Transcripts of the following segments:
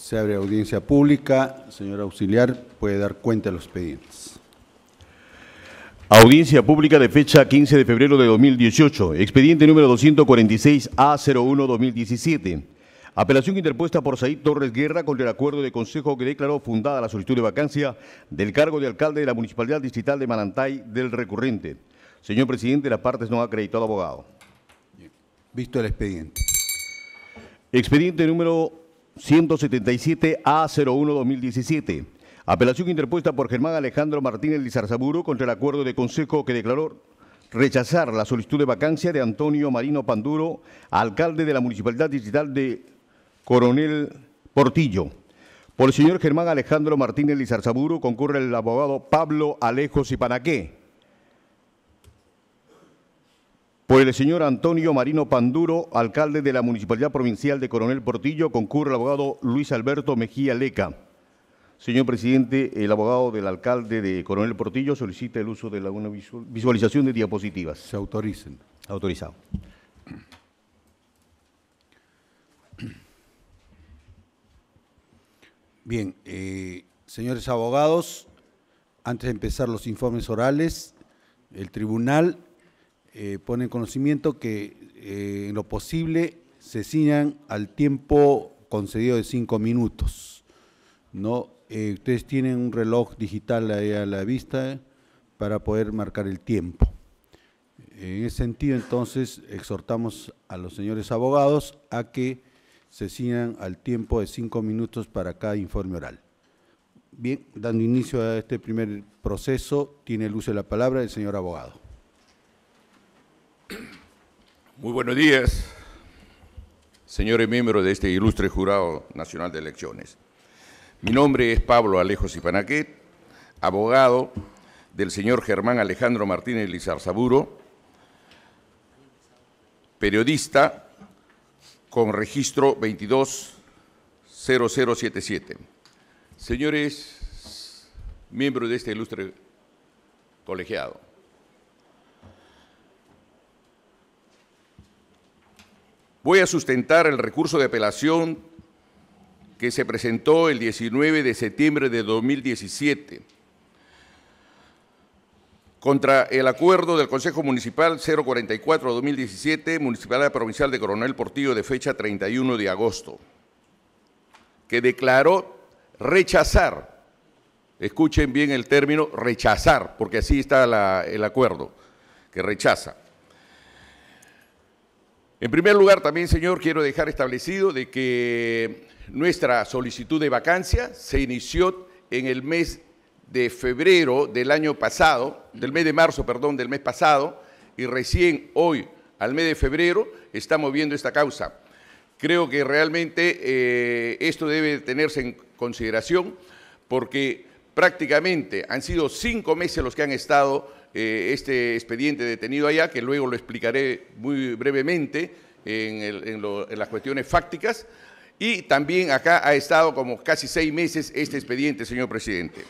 Se abre audiencia pública. Señor auxiliar, puede dar cuenta de los expedientes. Audiencia pública de fecha 15 de febrero de 2018. Expediente número 246-A01-2017. Apelación interpuesta por Said Torres Guerra contra el acuerdo de consejo que declaró fundada la solicitud de vacancia del cargo de alcalde de la Municipalidad Distrital de Malantay del recurrente. Señor presidente, las partes no han acreditado abogado. Visto el expediente. Expediente número 177-A01-2017. Apelación interpuesta por Germán Alejandro Martínez Lizarzaburu contra el acuerdo de consejo que declaró rechazar la solicitud de vacancia de Antonio Marino Panduro, alcalde de la Municipalidad Distrital de Coronel Portillo. Por el señor Germán Alejandro Martínez Lizarzaburu concurre el abogado Pablo Alejo Zipanaqué. Por el señor Antonio Marino Panduro, alcalde de la Municipalidad Provincial de Coronel Portillo, concurre el abogado Luis Alberto Mejía Leca. Señor presidente, el abogado del alcalde de Coronel Portillo solicita el uso de una visualización de diapositivas. Se autoricen. Autorizado. Bien, señores abogados, antes de empezar los informes orales, el tribunal pone en conocimiento que en lo posible se ciñan al tiempo concedido de 5 minutos. ¿No? Ustedes tienen un reloj digital ahí a la vista para poder marcar el tiempo. En ese sentido, entonces, exhortamos a los señores abogados a que se ciñan al tiempo de 5 minutos para cada informe oral. Bien, dando inicio a este primer proceso, tiene el uso de la palabra el señor abogado. Muy buenos días, señores miembros de este ilustre Jurado Nacional de Elecciones. Mi nombre es Pablo Alejo Zipanaqué, abogado del señor Germán Alejandro Martínez Lizarzaburu, periodista con registro 220077. Señores miembros de este ilustre colegiado, voy a sustentar el recurso de apelación que se presentó el 19 de septiembre de 2017 contra el acuerdo del Consejo Municipal 044-2017, Municipalidad Provincial de Coronel Portillo de fecha 31 de agosto, que declaró rechazar, escuchen bien el término, rechazar, porque así está el acuerdo, que rechaza. En primer lugar, también, señor, quiero dejar establecido de que nuestra solicitud de vacancia se inició en el mes de febrero del año pasado, del mes de marzo, perdón, del mes pasado, y recién hoy, al mes de febrero, estamos viendo esta causa. Creo que realmente esto debe tenerse en consideración porque prácticamente han sido 5 meses los que han estado este expediente detenido allá, que luego lo explicaré muy brevemente en las cuestiones fácticas, y también acá ha estado como casi 6 meses este expediente, señor presidente.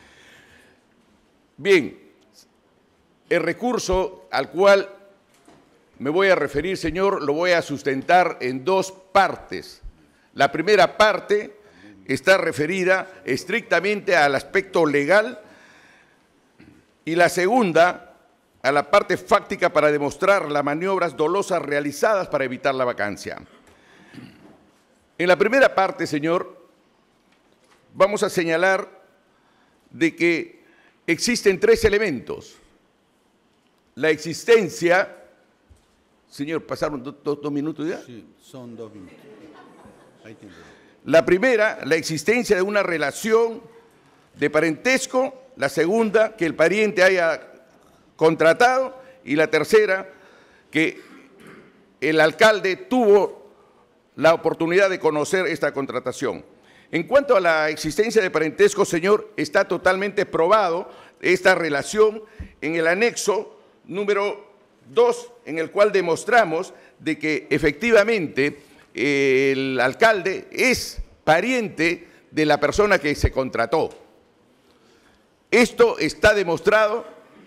Bien, el recurso al cual me voy a referir, señor, lo voy a sustentar en 2 partes. La primera parte está referida estrictamente al aspecto legal y la segunda a la parte fáctica para demostrar las maniobras dolosas realizadas para evitar la vacancia. En la primera parte, señor, vamos a señalar de que existen 3 elementos. La existencia, señor, ¿pasaron 2 minutos ya? Sí, son 2 minutos. Ahí tiene. La primera, la existencia de una relación de parentesco. La segunda, que el pariente haya contratado. Y la tercera, que el alcalde tuvo la oportunidad de conocer esta contratación. En cuanto a la existencia de parentesco, señor, está totalmente probado esta relación en el anexo número 2, en el cual demostramos de que efectivamente el alcalde es pariente de la persona que se contrató. Esto está demostrado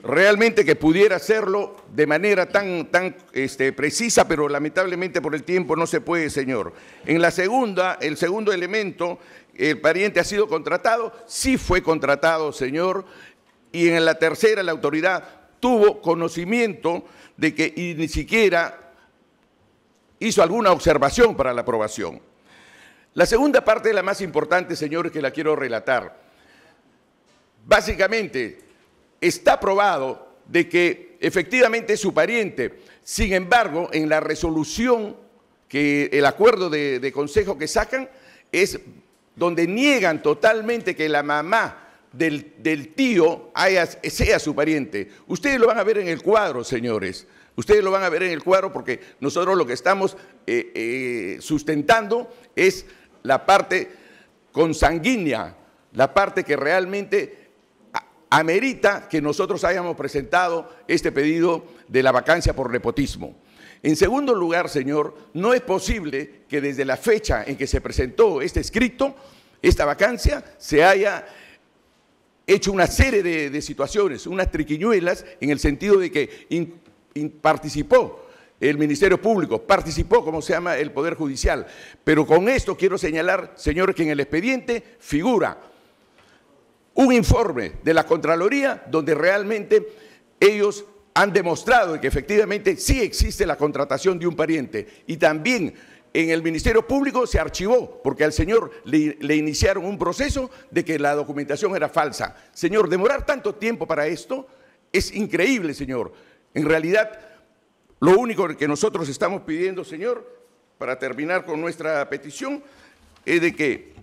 realmente que pudiera hacerlo de manera tan precisa, pero lamentablemente por el tiempo no se puede, señor. En la segunda, el segundo elemento, el pariente ha sido contratado, sí fue contratado, señor, y en la tercera la autoridad tuvo conocimiento de que y ni siquiera hizo alguna observación para la aprobación. La segunda parte, la más importante, señores, que la quiero relatar. Básicamente, está probado de que efectivamente es su pariente. Sin embargo, en la resolución, que el acuerdo de consejo que sacan, es donde niegan totalmente que la mamá del tío sea su pariente. Ustedes lo van a ver en el cuadro, señores. Ustedes lo van a ver en el cuadro porque nosotros lo que estamos sustentando es la parte consanguínea, la parte que realmente amerita que nosotros hayamos presentado este pedido de la vacancia por nepotismo. En segundo lugar, señor, no es posible que desde la fecha en que se presentó este escrito, esta vacancia, se haya hecho una serie de situaciones, unas triquiñuelas, en el sentido de que participó el Ministerio Público, participó, como se llama, el Poder Judicial. Pero con esto quiero señalar, señor, que en el expediente figura un informe de la Contraloría donde realmente ellos han demostrado que efectivamente sí existe la contratación de un pariente, y también en el Ministerio Público se archivó porque al señor le iniciaron un proceso de que la documentación era falsa. Señor, demorar tanto tiempo para esto es increíble, señor. En realidad, lo único que nosotros estamos pidiendo, señor, para terminar con nuestra petición, es de que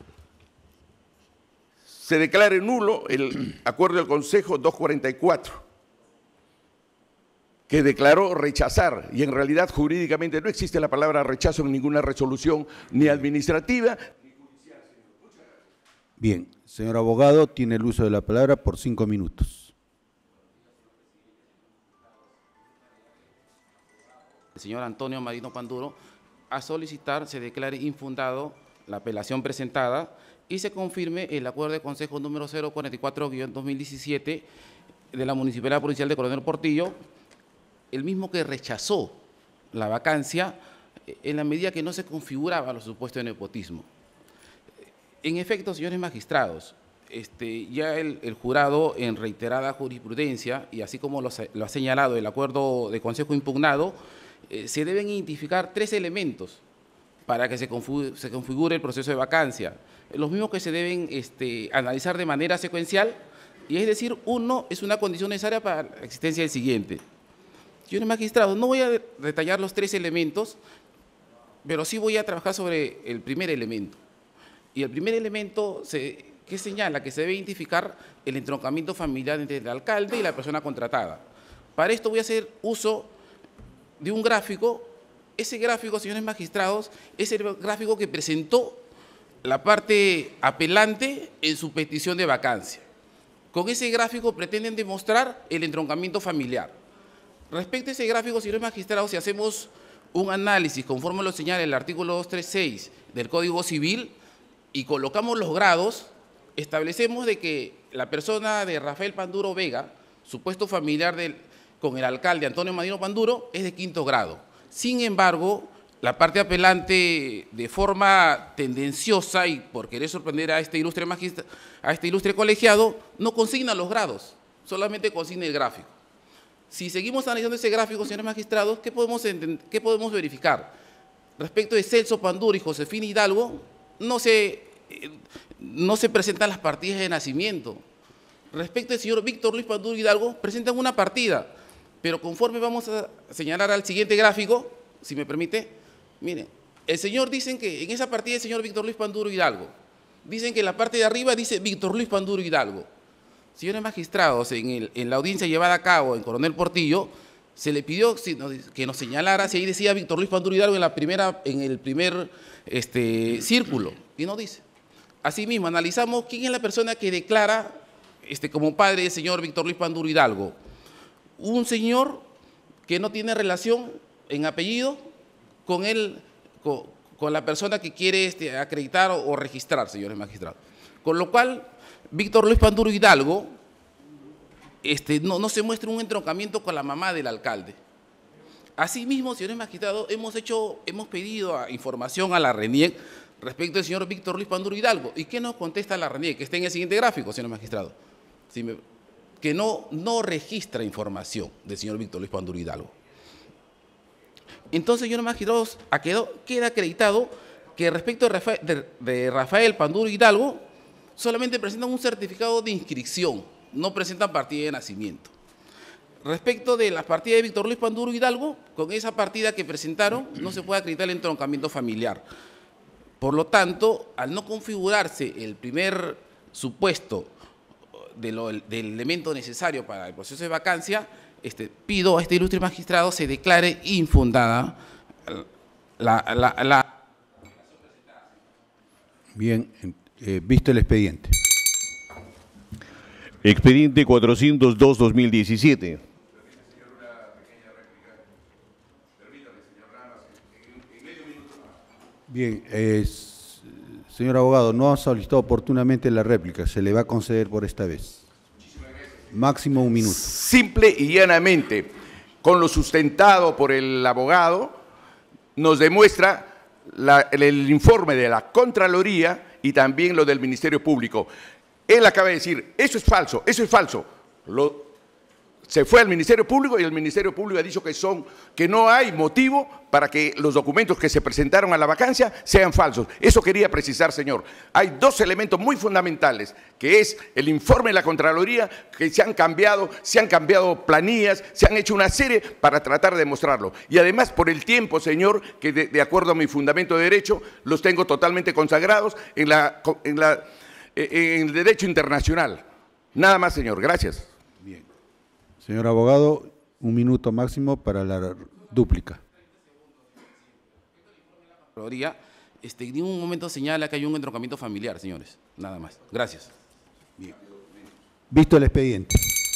se declare nulo el acuerdo del Consejo 244, que declaró rechazar, y en realidad jurídicamente no existe la palabra rechazo en ninguna resolución, ni administrativa, ni judicial. Muchas gracias. Bien, señor abogado, tiene el uso de la palabra por 5 minutos. El señor Antonio Marino Panduro, a solicitar se declare infundado la apelación presentada y se confirme el acuerdo de consejo número 044-2017 de la Municipalidad Provincial de Coronel Portillo, el mismo que rechazó la vacancia en la medida que no se configuraba los supuestos de nepotismo. En efecto, señores magistrados, ya el jurado en reiterada jurisprudencia, y así como lo ha señalado el acuerdo de consejo impugnado, se deben identificar 3 elementos para que se configure el proceso de vacancia. Los mismos que se deben analizar de manera secuencial, y es decir, uno es una condición necesaria para la existencia del siguiente. Señores magistrados, no voy a detallar los 3 elementos, pero sí voy a trabajar sobre el primer elemento. Y el primer elemento que señala que se debe identificar el entroncamiento familiar entre el alcalde y la persona contratada. Para esto voy a hacer uso de un gráfico. Ese gráfico, señores magistrados, es el gráfico que presentó la parte apelante en su petición de vacancia. Con ese gráfico pretenden demostrar el entroncamiento familiar. Respecto a ese gráfico, señores magistrados, si hacemos un análisis conforme lo señala el artículo 236 del Código Civil y colocamos los grados, establecemos de que la persona de Rafael Panduro Vega, supuesto familiar con el alcalde Antonio Marino Panduro, es de 5º grado. Sin embargo, la parte apelante, de forma tendenciosa y por querer sorprender a este ilustre colegiado, no consigna los grados, solamente consigna el gráfico. Si seguimos analizando ese gráfico, señores magistrados, ¿qué podemos verificar? Respecto de Celso Panduro y Josefina Hidalgo, no se presentan las partidas de nacimiento. Respecto del señor Víctor Luis Panduro Hidalgo, presentan una partida, pero conforme vamos a señalar al siguiente gráfico, si me permite, miren, el señor dicen que en esa partida del señor Víctor Luis Panduro Hidalgo, dicen que en la parte de arriba dice Víctor Luis Panduro Hidalgo. Señores magistrados, en la audiencia llevada a cabo en Coronel Portillo, se le pidió que nos señalara si ahí decía Víctor Luis Panduro Hidalgo en el primer círculo, y no dice. Asimismo, analizamos quién es la persona que declara como padre del señor Víctor Luis Panduro Hidalgo. Un señor que no tiene relación en apellido con la persona que quiere acreditar o registrar, señores magistrados. Con lo cual, Víctor Luis Panduro Hidalgo no se muestre un entroncamiento con la mamá del alcalde. Asimismo, señores magistrados, hemos pedido información a la RENIEC respecto al señor Víctor Luis Panduro Hidalgo. ¿Y qué nos contesta la RENIEC? Que está en el siguiente gráfico, señor magistrado. Que no registra información del señor Víctor Luis Panduro Hidalgo. Entonces, señores magistrados, queda acreditado que respecto de Rafael Panduro Hidalgo, solamente presentan un certificado de inscripción, no presentan partida de nacimiento. Respecto de la partida de Víctor Luis Panduro Hidalgo, con esa partida que presentaron no se puede acreditar el entroncamiento familiar. Por lo tanto, al no configurarse el primer supuesto del elemento necesario para el proceso de vacancia, pido a este ilustre magistrado se declare infundada la... Bien, visto el expediente. Expediente 402-2017. Bien, señor abogado, no ha solicitado oportunamente la réplica, se le va a conceder por esta vez. Máximo 1 minuto. Simple y llanamente, con lo sustentado por el abogado, nos demuestra el informe de la Contraloría y también lo del Ministerio Público. Él acaba de decir, eso es falso, eso es falso. Se fue al Ministerio Público y el Ministerio Público ha dicho que no hay motivo para que los documentos que se presentaron a la vacancia sean falsos. Eso quería precisar, señor. Hay dos elementos muy fundamentales, que es el informe de la Contraloría, que se han cambiado planillas, se han hecho una serie para tratar de demostrarlo. Y además, por el tiempo, señor, que de acuerdo a mi fundamento de derecho, los tengo totalmente consagrados en el derecho internacional. Nada más, señor. Gracias. Bien. Señor abogado, 1 minuto máximo para la dúplica. En ningún momento señala que hay un entroncamiento familiar, señores. Nada más. Gracias. Bien. Visto el expediente.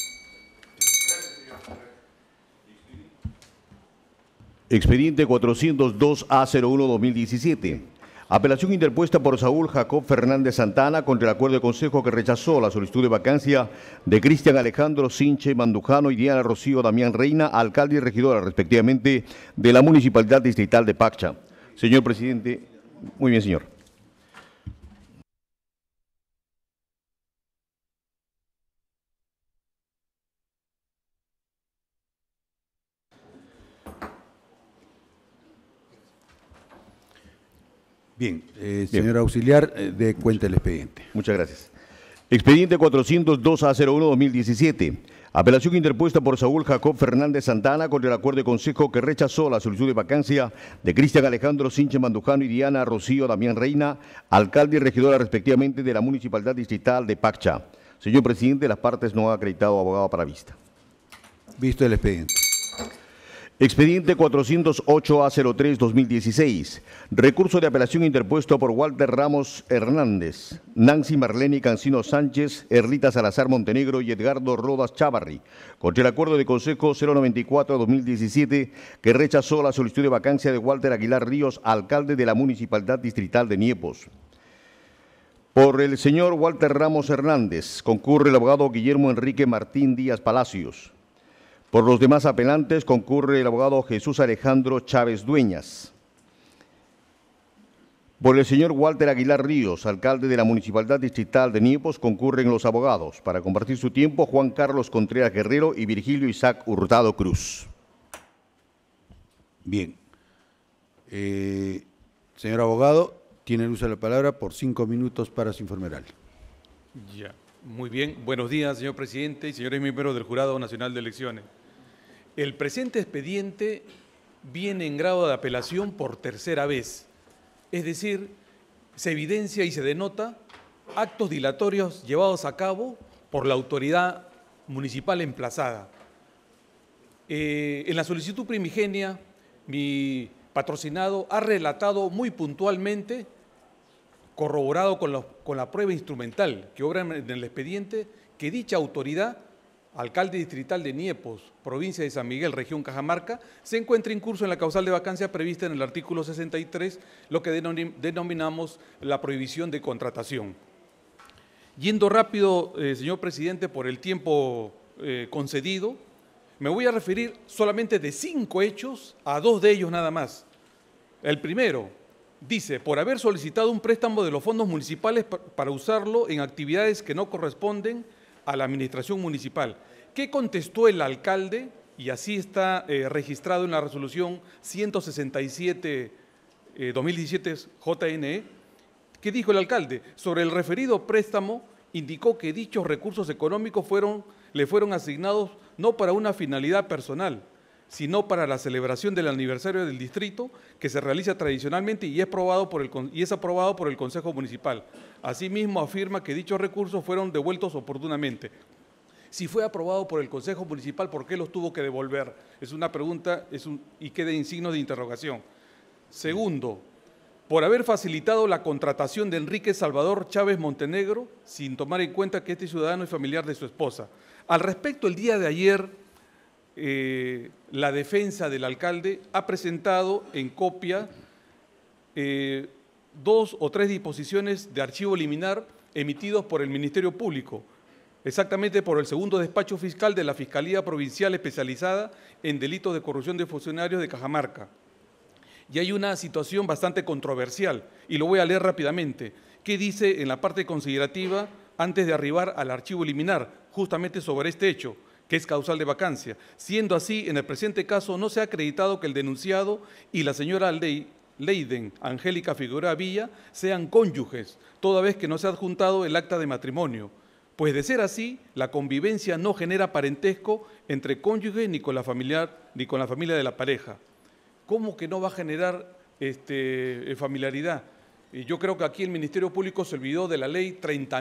Expediente 402-A01-2017. Apelación interpuesta por Saúl Jacob Fernández Santana contra el acuerdo de consejo que rechazó la solicitud de vacancia de Cristian Alejandro Sinche Mandujano y Diana Rocío Damián Reina, alcalde y regidora respectivamente de la Municipalidad Distrital de Paccha. Señor presidente, muy bien, señor. Bien, señor auxiliar, dé cuenta el expediente. Muchas gracias. Expediente 402-A01-2017. Apelación interpuesta por Saúl Jacob Fernández Santana contra el acuerdo de consejo que rechazó la solicitud de vacancia de Cristian Alejandro Sinche Mandujano y Diana Rocío Damián Reina, alcalde y regidora respectivamente de la Municipalidad Distrital de Paccha. Señor presidente, las partes no han acreditado abogado para vista. Visto el expediente. Expediente 408-A03-2016. Recurso de apelación interpuesto por Walter Ramos Hernández, Nancy Marlene Cancino Sánchez, Erlita Salazar Montenegro y Edgardo Rodas Chávarri contra el acuerdo de consejo 094-2017 que rechazó la solicitud de vacancia de Walter Aguilar Ríos, alcalde de la Municipalidad Distrital de Niepos. Por el señor Walter Ramos Hernández concurre el abogado Guillermo Enrique Martín Díaz Palacios. Por los demás apelantes concurre el abogado Jesús Alejandro Chávez Dueñas. Por el señor Walter Aguilar Ríos, alcalde de la Municipalidad Distrital de Niepos, concurren los abogados. Para compartir su tiempo, Juan Carlos Contreras Guerrero y Virgilio Isaac Hurtado Cruz. Bien. Señor abogado, tiene el uso de la palabra por 5 minutos para su informe oral. Ya, muy bien. Buenos días, señor presidente y señores miembros del Jurado Nacional de Elecciones. El presente expediente viene en grado de apelación por tercera vez, es decir, se evidencia y se denota actos dilatorios llevados a cabo por la autoridad municipal emplazada. En la solicitud primigenia, mi patrocinado ha relatado muy puntualmente, corroborado con la prueba instrumental que obra en el expediente, que dicha autoridad, alcalde distrital de Niepos, provincia de San Miguel, región Cajamarca, se encuentra incurso en la causal de vacancia prevista en el artículo 63, lo que denominamos la prohibición de contratación. Yendo rápido, señor presidente, por el tiempo concedido. Me voy a referir solamente de 5 hechos a 2 de ellos nada más. El primero dice, por haber solicitado un préstamo de los fondos municipales para usarlo en actividades que no corresponden a la administración municipal. ¿Qué contestó el alcalde? Y así está registrado en la resolución 167-2017 JNE. ¿Qué dijo el alcalde? Sobre el referido préstamo, indicó que dichos recursos económicos le fueron asignados no para una finalidad personal, sino para la celebración del aniversario del distrito, que se realiza tradicionalmente y es aprobado por el Consejo Municipal. Asimismo, afirma que dichos recursos fueron devueltos oportunamente. Si fue aprobado por el Consejo Municipal, ¿por qué los tuvo que devolver? Es una pregunta y queda en signo de interrogación. Segundo, por haber facilitado la contratación de Enrique Salvador Chávez Montenegro, sin tomar en cuenta que este ciudadano es familiar de su esposa. Al respecto, el día de ayer, la defensa del alcalde ha presentado en copia 2 o 3 disposiciones de archivo liminar emitidos por el Ministerio Público, exactamente por el segundo despacho fiscal de la Fiscalía Provincial Especializada en Delitos de Corrupción de Funcionarios de Cajamarca. Y hay una situación bastante controversial, y lo voy a leer rápidamente. ¿Qué dice en la parte considerativa antes de arribar al archivo liminar, justamente sobre este hecho, que es causal de vacancia? Siendo así, en el presente caso no se ha acreditado que el denunciado y la señora Leiden Angélica Figueroa Villa sean cónyuges, toda vez que no se ha adjuntado el acta de matrimonio. Pues de ser así, la convivencia no genera parentesco entre cónyuges ni con la familia de la pareja. ¿Cómo que no va a generar familiaridad? Yo creo que aquí el Ministerio Público se olvidó de la ley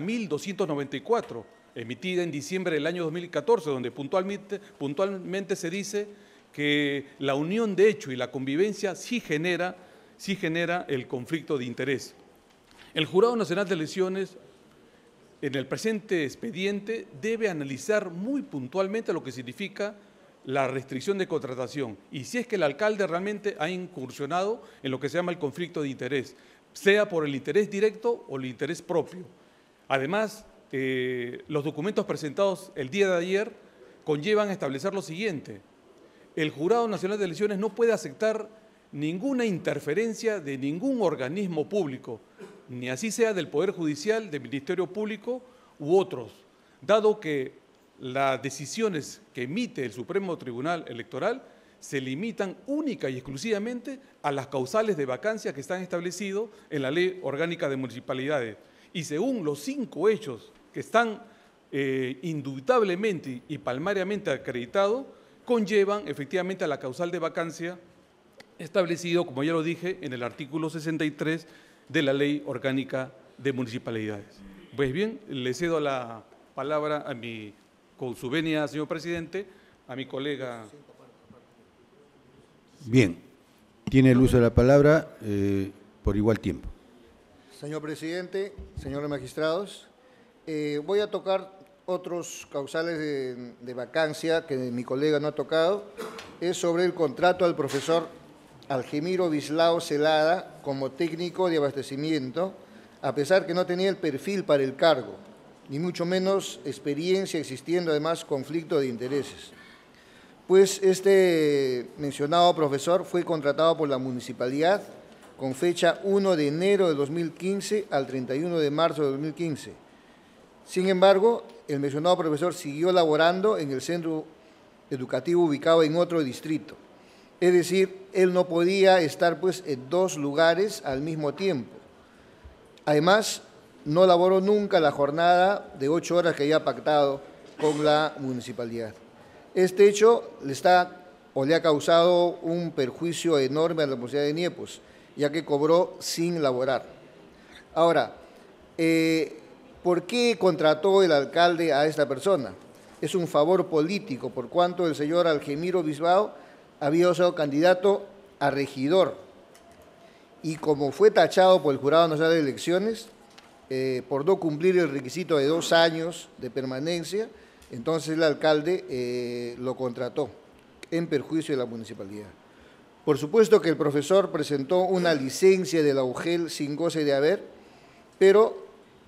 30.294, emitida en diciembre del año 2014, donde puntualmente se dice que la unión de hecho y la convivencia sí genera el conflicto de interés. El Jurado Nacional de Elecciones, en el presente expediente, debe analizar muy puntualmente lo que significa la restricción de contratación y si es que el alcalde realmente ha incursionado en lo que se llama el conflicto de interés, sea por el interés directo o el interés propio. Además, los documentos presentados el día de ayer conllevan a establecer lo siguiente: el Jurado Nacional de Elecciones no puede aceptar ninguna interferencia de ningún organismo público, ni así sea del Poder Judicial, del Ministerio Público u otros, dado que las decisiones que emite el Supremo Tribunal Electoral se limitan única y exclusivamente a las causales de vacancia que están establecidos en la Ley Orgánica de Municipalidades. Y según los 5 hechos que están indubitablemente y palmariamente acreditados, conllevan efectivamente a la causal de vacancia establecido, como ya lo dije, en el artículo 63 de la Ley Orgánica de Municipalidades. Pues bien, le cedo la palabra con su venia, señor presidente, a mi colega. Bien, tiene el uso de la palabra por igual tiempo. Señor presidente, señores magistrados, voy a tocar otros causales de vacancia que mi colega no ha tocado. Es sobre el contrato al profesor Algemiro Bislao Celada como técnico de abastecimiento, a pesar que no tenía el perfil para el cargo, ni mucho menos experiencia, existiendo además conflicto de intereses. Pues este mencionado profesor fue contratado por la municipalidad con fecha 1 de enero de 2015 al 31 de marzo de 2015. Sin embargo, el mencionado profesor siguió laborando en el centro educativo ubicado en otro distrito. Es decir, él no podía estar pues en 2 lugares al mismo tiempo. Además, no laboró nunca la jornada de 8 horas que había pactado con la municipalidad. Este hecho le ha causado un perjuicio enorme a la Universidad de Niepos, ya que cobró sin laborar. Ahora, ¿por qué contrató el alcalde a esta persona? Es un favor político, por cuanto el señor Algemiro Bislao había sido candidato a regidor y como fue tachado por el Jurado Nacional de Elecciones por no cumplir el requisito de 2 años de permanencia, entonces el alcalde lo contrató en perjuicio de la municipalidad. Por supuesto que el profesor presentó una licencia de la UGEL sin goce de haber, pero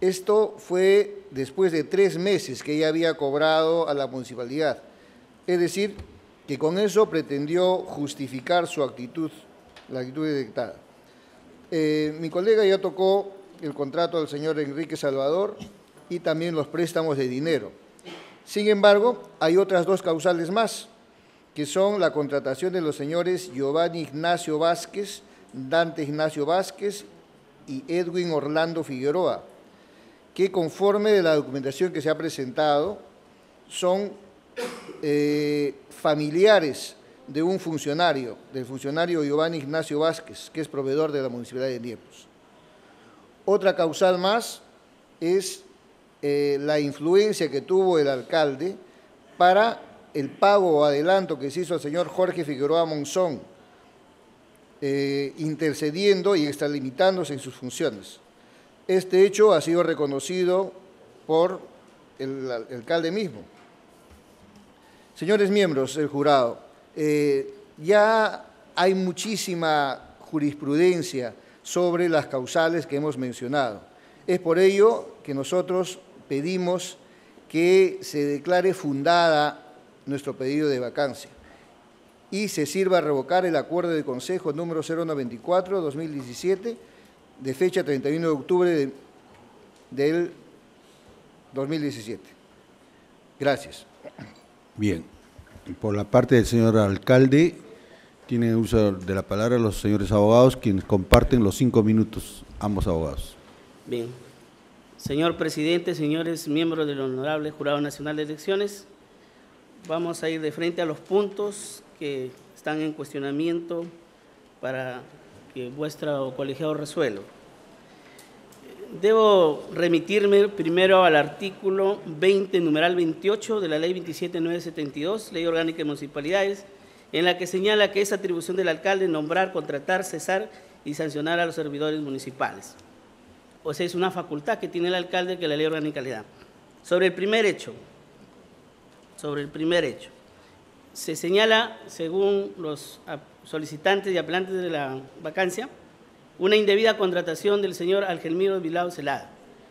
Esto fue después de 3 meses que ella había cobrado a la municipalidad. Es decir, que con eso pretendió justificar su actitud, la actitud detectada. Mi colega ya tocó el contrato del señor Enrique Salvador y también los préstamos de dinero. Sin embargo, hay otras 2 causales más, que son la contratación de los señores Giovanni Ignacio Vázquez, Dante Ignacio Vázquez y Edwin Orlando Figueroa, que conforme de la documentación que se ha presentado, son familiares de un funcionario, del funcionario Giovanni Ignacio Vázquez, que es proveedor de la Municipalidad de Niepos. Otra causal más es la influencia que tuvo el alcalde para el pago o adelanto que se hizo al señor Jorge Figueroa Monzón, intercediendo y extralimitándose en sus funciones. Este hecho ha sido reconocido por el alcalde mismo. Señores miembros del jurado, ya hay muchísima jurisprudencia sobre las causales que hemos mencionado. Es por ello que nosotros pedimos que se declare fundada nuestro pedido de vacancia y se sirva a revocar el acuerdo de Consejo número 094-2017 de fecha 31 de octubre del 2017. Gracias. Bien. Por la parte del señor alcalde, tienen uso de la palabra los señores abogados, quienes comparten los 5 minutos, ambos abogados. Bien. Señor presidente, señores miembros del Honorable Jurado Nacional de Elecciones, vamos a ir de frente a los puntos que están en cuestionamiento para que vuestro colegiado resuelva. Debo remitirme primero al artículo 20, numeral 28 de la Ley 27972, Ley Orgánica de Municipalidades, en la que señala que es atribución del alcalde nombrar, contratar, cesar y sancionar a los servidores municipales. O sea, es una facultad que tiene el alcalde que la Ley Orgánica le da. Sobre el primer hecho, se señala, según los solicitantes y apelantes de la vacancia, una indebida contratación del señor Algelmiro Bilao Celada.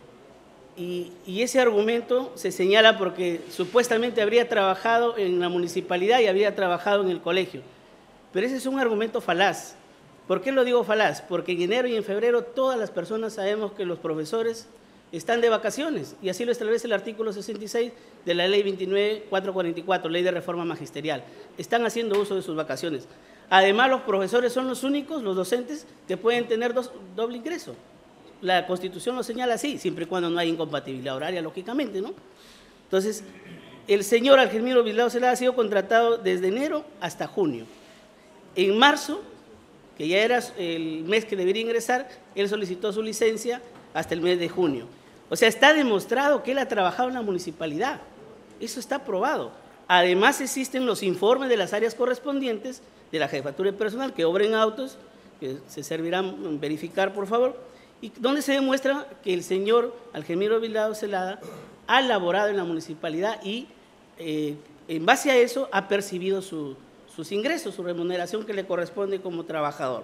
Y ese argumento se señala porque supuestamente habría trabajado en la municipalidad y habría trabajado en el colegio. Pero ese es un argumento falaz. ¿Por qué lo digo falaz? Porque en enero y en febrero todas las personas sabemos que los profesores están de vacaciones, y así lo establece el artículo 66 de la Ley 29.444, Ley de Reforma Magisterial. Están haciendo uso de sus vacaciones. Además, los profesores son los únicos, los docentes, que pueden tener doble ingreso. La Constitución lo señala así, siempre y cuando no hay incompatibilidad horaria, lógicamente, ¿no? Entonces, el señor Algelmiro Bilao Celada ha sido contratado desde enero hasta junio. En marzo, que ya era el mes que debería ingresar, él solicitó su licencia hasta el mes de junio. O sea, está demostrado que él ha trabajado en la municipalidad. Eso está probado. Además, existen los informes de las áreas correspondientes de la Jefatura de Personal que obren autos, que se servirán verificar, por favor, y donde se demuestra que el señor Algelmiro Bilao Celada ha laborado en la municipalidad y en base a eso ha percibido sus ingresos, su remuneración que le corresponde como trabajador.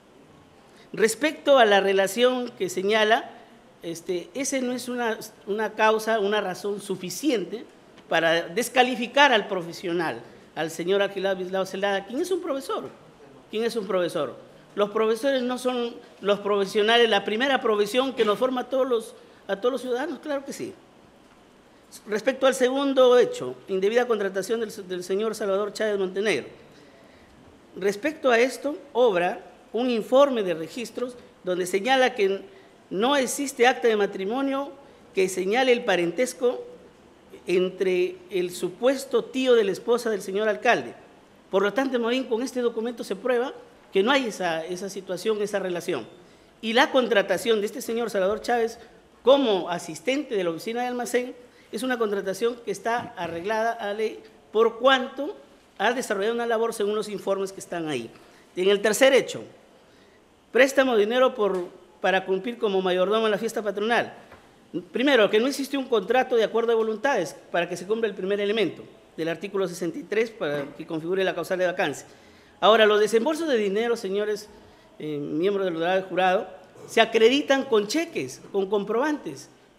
Respecto a la relación que señala, ese no es una causa, una razón suficiente para descalificar al profesional, al señor Algelmiro Bilao Celada. ¿Quién es un profesor? ¿Quién es un profesor? Los profesores no son los profesionales, la primera profesión que nos forma a todos los ciudadanos, claro que sí. Respecto al segundo hecho, indebida contratación del señor Salvador Chávez Montenegro. Respecto a esto, obra un informe de registros donde señala que no existe acta de matrimonio que señale el parentesco entre el supuesto tío de la esposa del señor alcalde. Por lo tanto, Morín, con este documento se prueba que no hay esa situación, esa relación. Y la contratación de este señor Salvador Chávez como asistente de la oficina de almacén es una contratación que está arreglada a la ley por cuanto ha desarrollado una labor según los informes que están ahí. En el tercer hecho, préstamo de dinero para cumplir como mayordomo en la fiesta patronal. Primero, que no existe un contrato de acuerdo de voluntades para que se cumpla el primer elemento del artículo 63 para que configure la causal de vacancia. Ahora, los desembolsos de dinero, señores miembros del honorable jurado, se acreditan con cheques, con comprobantes,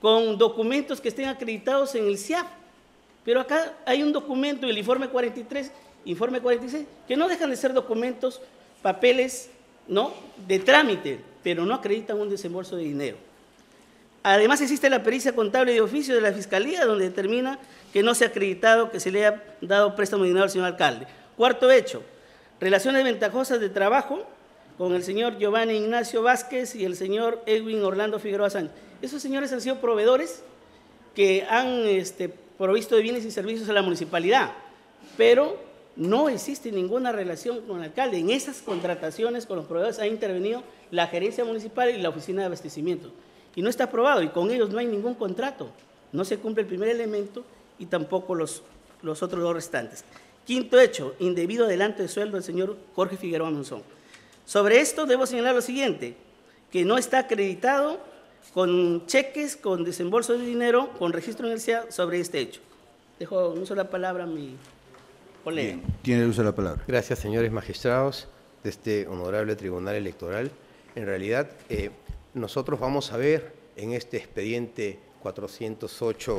con documentos que estén acreditados en el SIAP. Pero acá hay un documento, el informe 43, informe 46, que no dejan de ser documentos, papeles, ¿no?, de trámite, pero no acreditan un desembolso de dinero. Además existe la pericia contable de oficio de la Fiscalía, donde determina que no se ha acreditado que se le haya dado préstamo de dinero al señor alcalde. Cuarto hecho, relaciones ventajosas de trabajo con el señor Giovanni Ignacio Vázquez y el señor Edwin Orlando Figueroa Sánchez. Esos señores han sido proveedores que han provisto de bienes y servicios a la municipalidad, pero no existe ninguna relación con el alcalde. En esas contrataciones con los proveedores ha intervenido la gerencia municipal y la oficina de abastecimiento. Y no está aprobado, y con ellos no hay ningún contrato. No se cumple el primer elemento y tampoco los otros dos restantes. Quinto hecho, indebido adelanto de sueldo del señor Jorge Figueroa Monzón. Sobre esto debo señalar lo siguiente, que no está acreditado con cheques, con desembolso de dinero, con registro en el SEA sobre este hecho. Dejo un uso la palabra a mi colega. Bien, tiene el uso de la palabra. Gracias, señores magistrados de este honorable Tribunal Electoral. En realidad, nosotros vamos a ver en este expediente 408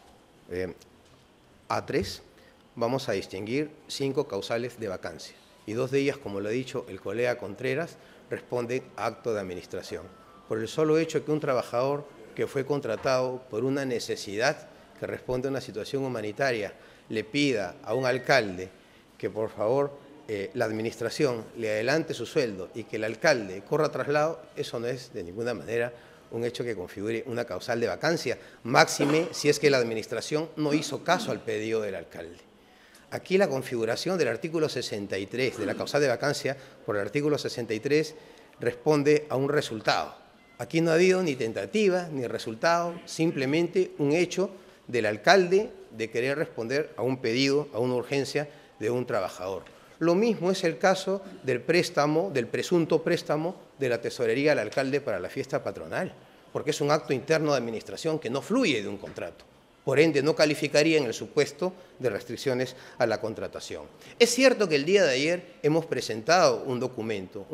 A3, vamos a distinguir 5 causales de vacancia. Y 2 de ellas, como lo ha dicho el colega Contreras, responden a acto de administración. Por el solo hecho que un trabajador que fue contratado por una necesidad que responde a una situación humanitaria le pida a un alcalde que por favor la administración le adelante su sueldo y que el alcalde corra traslado, eso no es de ninguna manera un hecho que configure una causal de vacancia, máxime si es que la administración no hizo caso al pedido del alcalde. Aquí la configuración del artículo 63 de la causal de vacancia por el artículo 63 responde a un resultado. Aquí no ha habido ni tentativa ni resultado, simplemente un hecho del alcalde de querer responder a un pedido, a una urgencia de un trabajador. Lo mismo es el caso del préstamo, del presunto préstamo de la tesorería al alcalde para la fiesta patronal, porque es un acto interno de administración que no fluye de un contrato. Por ende, no calificaría en el supuesto de restricciones a la contratación. Es cierto que el día de ayer hemos presentado un documento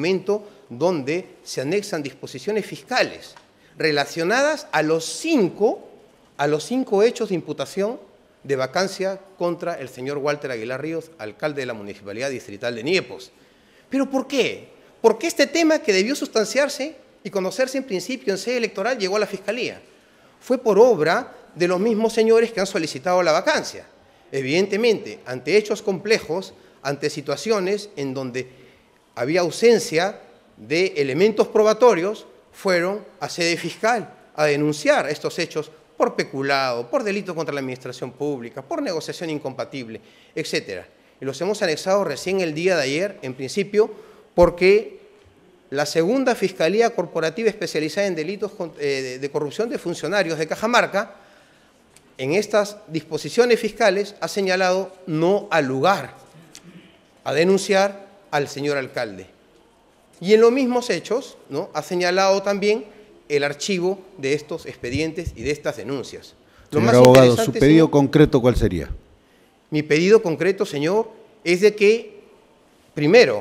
donde se anexan disposiciones fiscales relacionadas a los cinco hechos de imputación de vacancia contra el señor Walter Aguilar Ríos, alcalde de la Municipalidad Distrital de Niepos. ¿Pero por qué? Porque este tema que debió sustanciarse y conocerse en principio en sede electoral llegó a la Fiscalía. Fue por obra de los mismos señores que han solicitado la vacancia. Evidentemente, ante hechos complejos, ante situaciones en donde había ausencia de elementos probatorios, fueron a sede fiscal a denunciar estos hechos por peculado, por delito contra la administración pública, por negociación incompatible, etc. Y los hemos anexado recién el día de ayer, en principio, porque la segunda Fiscalía Corporativa Especializada en Delitos de Corrupción de Funcionarios de Cajamarca, en estas disposiciones fiscales, ha señalado no al lugar a denunciar al señor alcalde. Y en los mismos hechos, ¿no?, ha señalado también el archivo de estos expedientes y de estas denuncias. Señor abogado, ¿su pedido concreto cuál sería? Mi pedido concreto, señor, es de que, primero,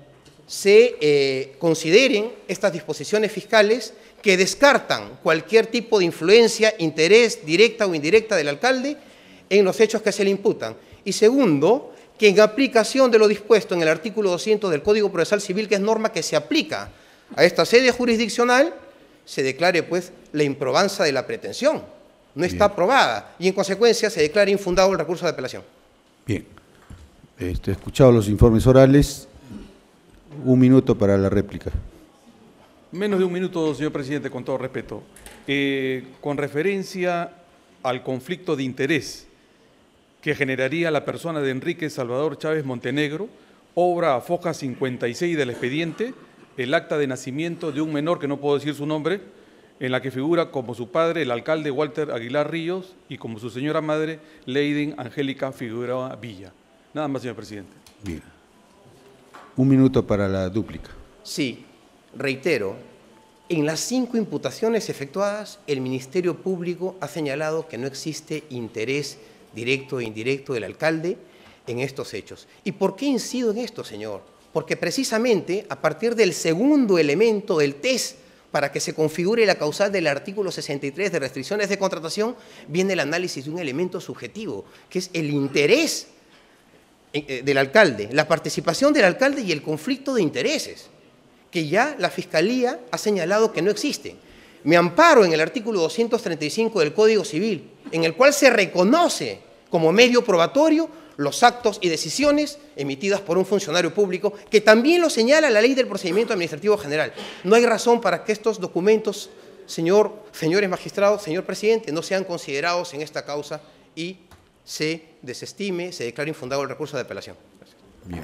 se consideren estas disposiciones fiscales que descartan cualquier tipo de influencia, interés, directa o indirecta del alcalde en los hechos que se le imputan. Y segundo, que en aplicación de lo dispuesto en el artículo 200 del Código Procesal Civil, que es norma que se aplica a esta sede jurisdiccional, se declare pues la improbanza de la pretensión. No está aprobada y en consecuencia se declara infundado el recurso de apelación. Bien. Escuchado los informes orales, 1 minuto para la réplica. Menos de 1 minuto, señor presidente, con todo respeto. Con referencia al conflicto de interés que generaría la persona de Enrique Salvador Chávez Montenegro, obra a foja 56 del expediente, el acta de nacimiento de un menor, que no puedo decir su nombre, en la que figura como su padre el alcalde Walter Aguilar Ríos y como su señora madre Leiden Angélica Figueroa Villa. Nada más, señor presidente. Bien. 1 minuto para la dúplica. Sí, reitero, en las 5 imputaciones efectuadas, el Ministerio Público ha señalado que no existe interés directo e indirecto del alcalde en estos hechos. ¿Y por qué incido en esto, señor? Porque precisamente a partir del segundo elemento del test para que se configure la causal del artículo 63 de restricciones de contratación, viene el análisis de un elemento subjetivo, que es el interés del alcalde, la participación del alcalde y el conflicto de intereses, que ya la Fiscalía ha señalado que no existen. Me amparo en el artículo 235 del Código Civil, en el cual se reconoce como medio probatorio los actos y decisiones emitidas por un funcionario público, que también lo señala la Ley del Procedimiento Administrativo General. No hay razón para que estos documentos, señores magistrados, señor presidente, no sean considerados en esta causa y se desestime, se declare infundado el recurso de apelación. Gracias. Bien.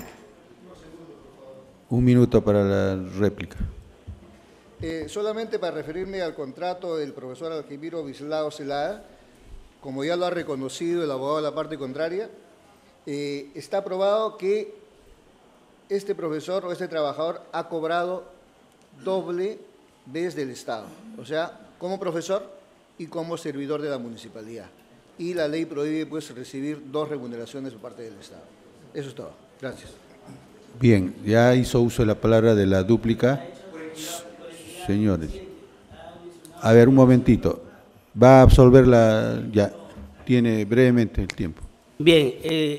Un minuto para la réplica. Solamente para referirme al contrato del profesor Alquimiro Bislao Celada, como ya lo ha reconocido el abogado de la parte contraria, está probado que este profesor o este trabajador ha cobrado doble vez del Estado, o sea, como profesor y como servidor de la municipalidad. Y la ley prohíbe pues recibir 2 remuneraciones por parte del Estado. Eso es todo. Gracias. Bien, ya hizo uso de la palabra de la dúplica. Señores, a ver, un momentito. Va a absolver la... Ya, tiene brevemente el tiempo. Bien,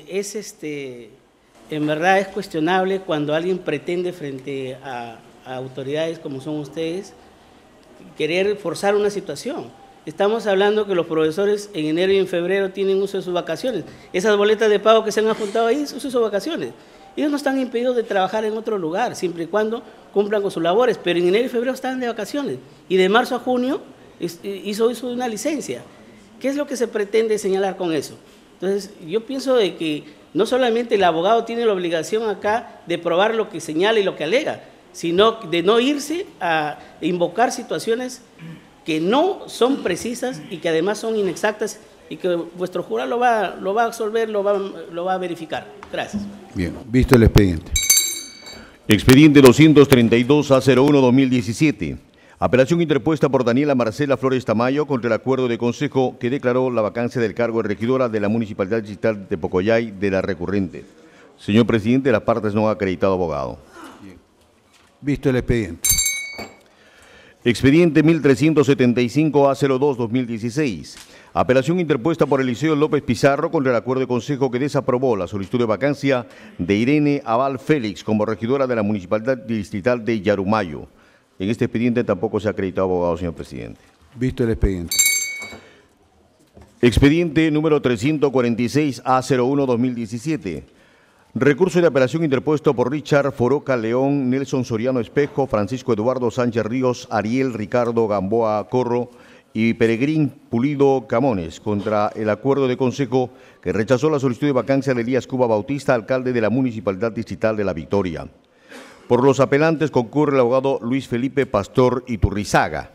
en verdad es cuestionable cuando alguien pretende frente a autoridades como son ustedes querer forzar una situación. Estamos hablando que los profesores en enero y en febrero tienen uso de sus vacaciones. Esas boletas de pago que se han apuntado ahí, uso de sus vacaciones. Ellos no están impedidos de trabajar en otro lugar, siempre y cuando cumplan con sus labores, pero en enero y febrero están de vacaciones. Y de marzo a junio hizo uso de una licencia. ¿Qué es lo que se pretende señalar con eso? Entonces, yo pienso de que no solamente el abogado tiene la obligación acá de probar lo que señala y lo que alega, sino de no irse a invocar situaciones que no son precisas y que además son inexactas y que vuestro jurado lo va a absolver, lo va a verificar. Gracias. Bien, visto el expediente. Expediente 232-A01-2017. Apelación interpuesta por Daniela Marcela Flores Tamayo contra el acuerdo de consejo que declaró la vacancia del cargo de regidora de la Municipalidad Distrital de Pocoyay de la recurrente. Señor presidente, las partes no han acreditado abogado. Bien. Visto el expediente. Expediente 1375-A02-2016. Apelación interpuesta por Eliseo López Pizarro contra el acuerdo de consejo que desaprobó la solicitud de vacancia de Irene Aval Félix como regidora de la Municipalidad Distrital de Yarumayo. En este expediente tampoco se ha acreditado abogado, señor presidente. Visto el expediente. Expediente número 346-A01-2017. Recurso de apelación interpuesto por Richard Foroca León, Nelson Soriano Espejo, Francisco Eduardo Sánchez Ríos, Ariel Ricardo Gamboa Corro y Peregrín Pulido Camones contra el acuerdo de consejo que rechazó la solicitud de vacancia de Elías Cuba Bautista, alcalde de la Municipalidad Distrital de La Victoria. Por los apelantes concurre el abogado Luis Felipe Pastor Iturrizaga.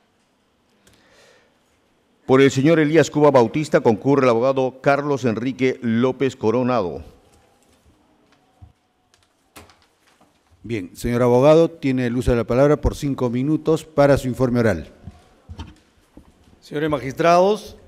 Por el señor Elías Cuba Bautista concurre el abogado Carlos Enrique López Coronado. Bien, señor abogado, tiene el uso de la palabra por 5 minutos para su informe oral. Señores magistrados,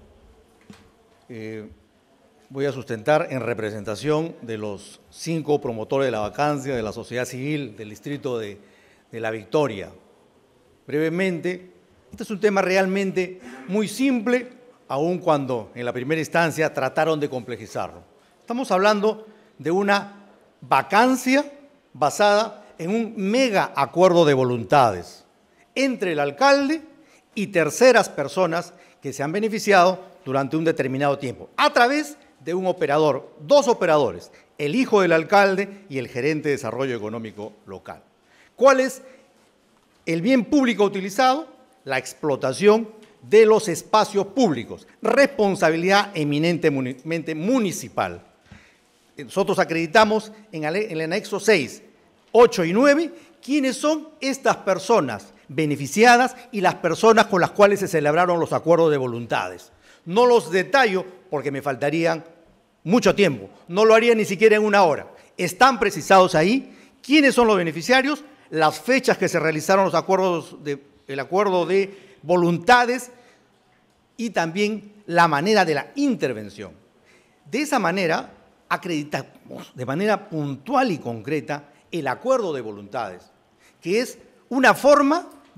voy a sustentar en representación de los 5 promotores de la vacancia de la sociedad civil del distrito de La Victoria. Brevemente, este es un tema realmente muy simple, aun cuando en la primera instancia trataron de complejizarlo. Estamos hablando de una vacancia basada en un mega acuerdo de voluntades entre el alcalde y terceras personas que se han beneficiado durante un determinado tiempo, a través de un operador, 2 operadores, el hijo del alcalde y el gerente de desarrollo económico local. ¿Cuál es el bien público utilizado? La explotación de los espacios públicos, responsabilidad eminentemente municipal. Nosotros acreditamos en el anexo 6, 8 y 9, quiénes son estas personas beneficiadas y las personas con las cuales se celebraron los acuerdos de voluntades. No los detallo porque me faltarían mucho tiempo, no lo haría ni siquiera en 1 hora. Están precisados ahí quiénes son los beneficiarios, las fechas que se realizaron los acuerdos el acuerdo de voluntades y también la manera de la intervención. De esa manera, acreditamos de manera puntual y concreta el acuerdo de voluntades, que es una forma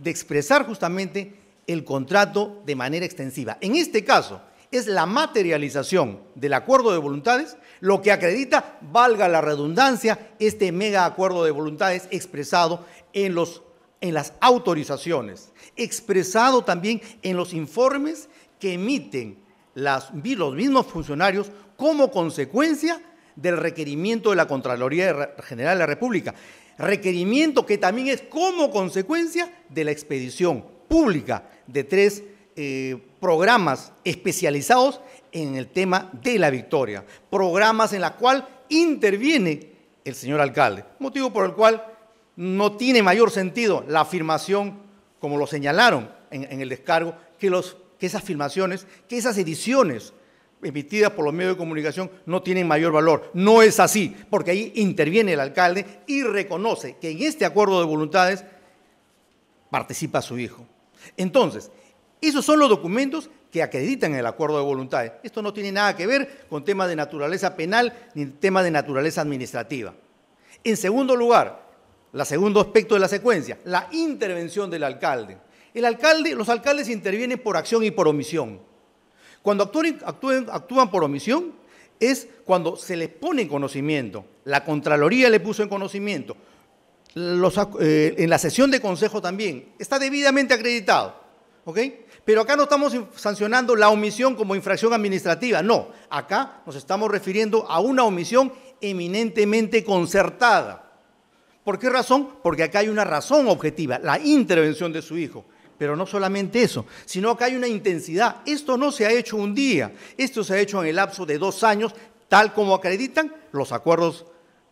de expresar justamente el contrato de manera extensiva. En este caso, es la materialización del acuerdo de voluntades lo que acredita, valga la redundancia, este mega acuerdo de voluntades expresado en las autorizaciones, expresado también en los informes que emiten los mismos funcionarios como consecuencia del requerimiento de la Contraloría General de la República, requerimiento que también es como consecuencia de la expedición pública de 3 programas especializados en el tema de la Victoria, programas en la cual interviene el señor alcalde, motivo por el cual no tiene mayor sentido la afirmación, como lo señalaron en el descargo, que esas afirmaciones, que esas ediciones emitidas por los medios de comunicación no tienen mayor valor. No es así, porque ahí interviene el alcalde y reconoce que en este acuerdo de voluntades participa su hijo. Entonces, esos son los documentos que acreditan el acuerdo de voluntades. Esto no tiene nada que ver con temas de naturaleza penal ni temas de naturaleza administrativa. En segundo lugar, el segundo aspecto de la secuencia, la intervención del alcalde. Los alcaldes intervienen por acción y por omisión. Cuando actúan por omisión es cuando se les pone en conocimiento, la Contraloría le puso en conocimiento, en la sesión de consejo también, está debidamente acreditado, ¿ok? Pero acá no estamos sancionando la omisión como infracción administrativa, no, acá nos estamos refiriendo a una omisión eminentemente concertada. ¿Por qué razón? Porque acá hay una razón objetiva, la intervención de su hijo. Pero no solamente eso, sino que hay una intensidad. Esto no se ha hecho un día, esto se ha hecho en el lapso de 2 años, tal como acreditan los acuerdos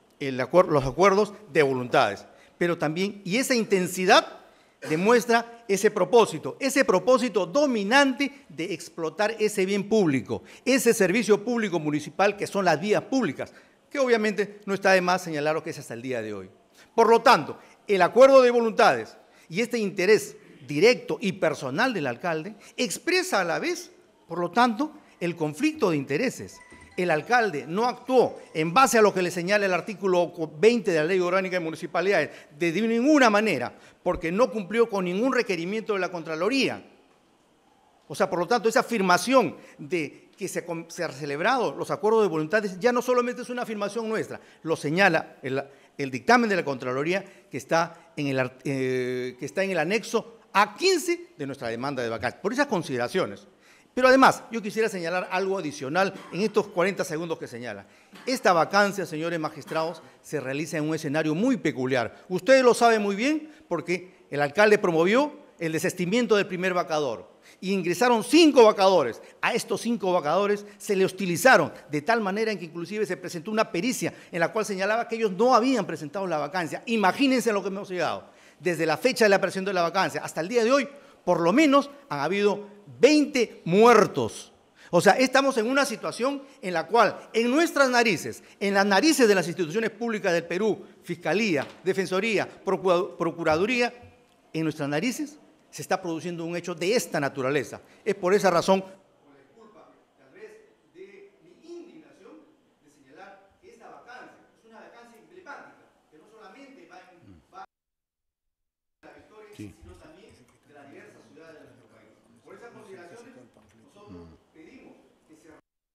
de voluntades. Pero también, y esa intensidad demuestra ese propósito dominante de explotar ese bien público, ese servicio público municipal que son las vías públicas, que obviamente no está de más señalar lo que es hasta el día de hoy. Por lo tanto, el acuerdo de voluntades y este interés directo y personal del alcalde expresa a la vez, por lo tanto, el conflicto de intereses. El alcalde no actuó en base a lo que le señala el artículo 20 de la Ley Orgánica de Municipalidades de ninguna manera, porque no cumplió con ningún requerimiento de la Contraloría. O sea, por lo tanto, esa afirmación de que se han celebrado los acuerdos de voluntades ya no solamente es una afirmación nuestra, lo señala el dictamen de la Contraloría que está en el anexo A15 de nuestra demanda de vacancia, por esas consideraciones. Pero además, yo quisiera señalar algo adicional en estos 40 segundos que señala. Esta vacancia, señores magistrados, se realiza en un escenario muy peculiar. Ustedes lo saben muy bien porque el alcalde promovió el desistimiento del primer vacador y ingresaron 5 vacadores. A estos 5 vacadores se le hostilizaron de tal manera en que inclusive se presentó una pericia en la cual señalaba que ellos no habían presentado la vacancia. Imagínense a lo que hemos llegado. Desde la fecha de la aparición de la vacancia hasta el día de hoy, por lo menos han habido 20 muertos. O sea, estamos en una situación en la cual en nuestras narices, en las narices de las instituciones públicas del Perú, Fiscalía, Defensoría, Procuraduría, en nuestras narices se está produciendo un hecho de esta naturaleza. Es por esa razón, con la disculpa, tal vez de mi indignación, de señalar que esta vacancia es una vacancia emblemática, que no solamente va a la Victoria, sí, sino también de las diversas ciudades de nuestro país. Por esas consideraciones, nosotros pedimos que se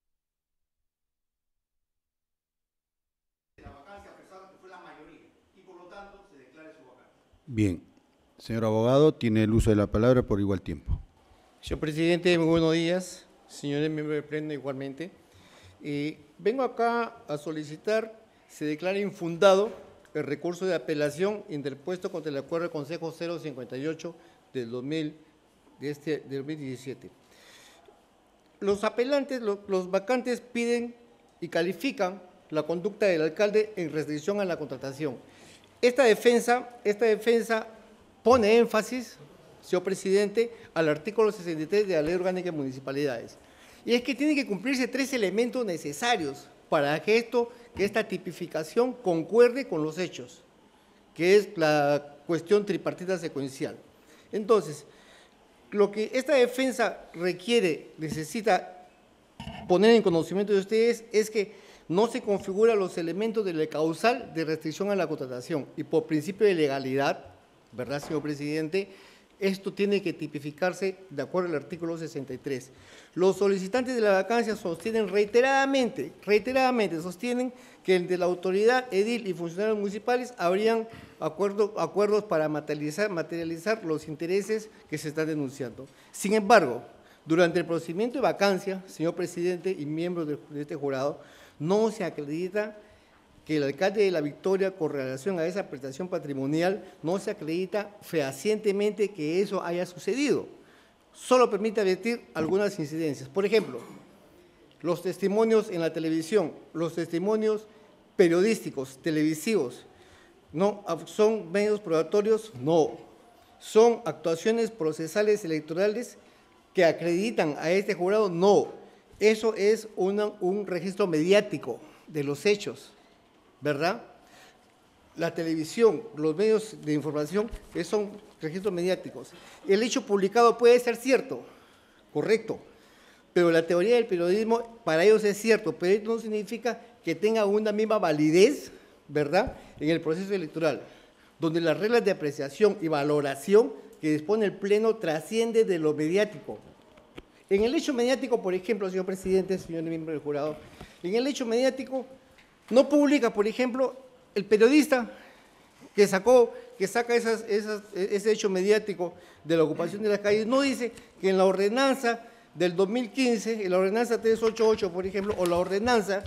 la vacancia, a pesar de que fue la mayoría, y por lo tanto se declare su vacancia. Bien. Señor abogado, tiene el uso de la palabra por igual tiempo. Señor presidente, muy buenos días. Señores miembros del Pleno, igualmente. Vengo acá a solicitar se declare infundado el recurso de apelación interpuesto contra el acuerdo del Consejo 058 del 2017. Los apelantes, los vacantes piden y califican la conducta del alcalde en restricción a la contratación. Esta defensa pone énfasis, señor presidente, al artículo 63 de la Ley Orgánica de Municipalidades. Y es que tienen que cumplirse 3 elementos necesarios para que esta tipificación concuerde con los hechos, que es la cuestión tripartita secuencial. Entonces, lo que esta defensa necesita poner en conocimiento de ustedes es que no se configuran los elementos de la causal de restricción a la contratación y por principio de legalidad, ¿verdad, señor presidente? Esto tiene que tipificarse de acuerdo al artículo 63. Los solicitantes de la vacancia sostienen reiteradamente sostienen que entre la autoridad edil y funcionarios municipales habrían acuerdos para materializar los intereses que se están denunciando. Sin embargo, durante el procedimiento de vacancia, señor presidente y miembros de este jurado, no se acredita que el alcalde de La Victoria, con relación a esa prestación patrimonial, no se acredita fehacientemente que eso haya sucedido. Solo permite advertir algunas incidencias. Por ejemplo, los testimonios en la televisión, los testimonios periodísticos, televisivos, ¿no son medios probatorios? No. ¿Son actuaciones procesales electorales que acreditan a este jurado? No. Eso es un registro mediático de los hechos, ¿verdad? La televisión, los medios de información, son registros mediáticos. El hecho publicado puede ser cierto, correcto, pero la teoría del periodismo para ellos es cierto, pero esto no significa que tenga una misma validez, ¿verdad?, en el proceso electoral, donde las reglas de apreciación y valoración que dispone el Pleno trascienden de lo mediático. En el hecho mediático, por ejemplo, señor presidente, señor miembro del jurado, en el hecho mediático no publica, por ejemplo, el periodista que saca ese hecho mediático de la ocupación de las calles, no dice que en la ordenanza del 2015, en la ordenanza 388, por ejemplo, o la ordenanza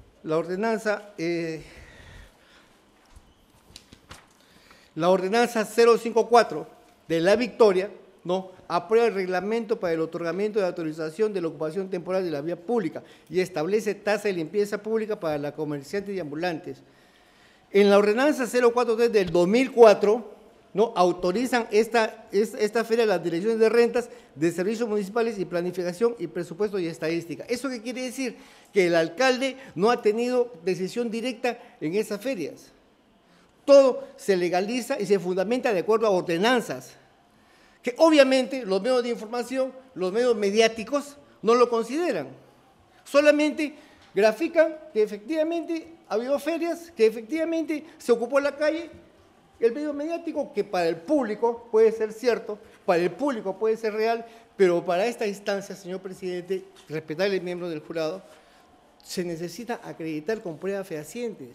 054 de La Victoria, ¿no?, aprueba el reglamento para el otorgamiento de autorización de la ocupación temporal de la vía pública y establece tasa de limpieza pública para los comerciantes y ambulantes. En la ordenanza 043 del 2004, ¿no?, autorizan esta feria las direcciones de rentas, de servicios municipales y planificación y presupuesto y estadística. ¿Eso qué quiere decir? Que el alcalde no ha tenido decisión directa en esas ferias. Todo se legaliza y se fundamenta de acuerdo a ordenanzas, que obviamente los medios de información, los medios mediáticos, no lo consideran. Solamente grafican que efectivamente ha habido ferias, que efectivamente se ocupó la calle. El medio mediático, que para el público puede ser cierto, para el público puede ser real, pero para esta instancia, señor presidente, respetable miembro del jurado, se necesita acreditar con pruebas fehacientes.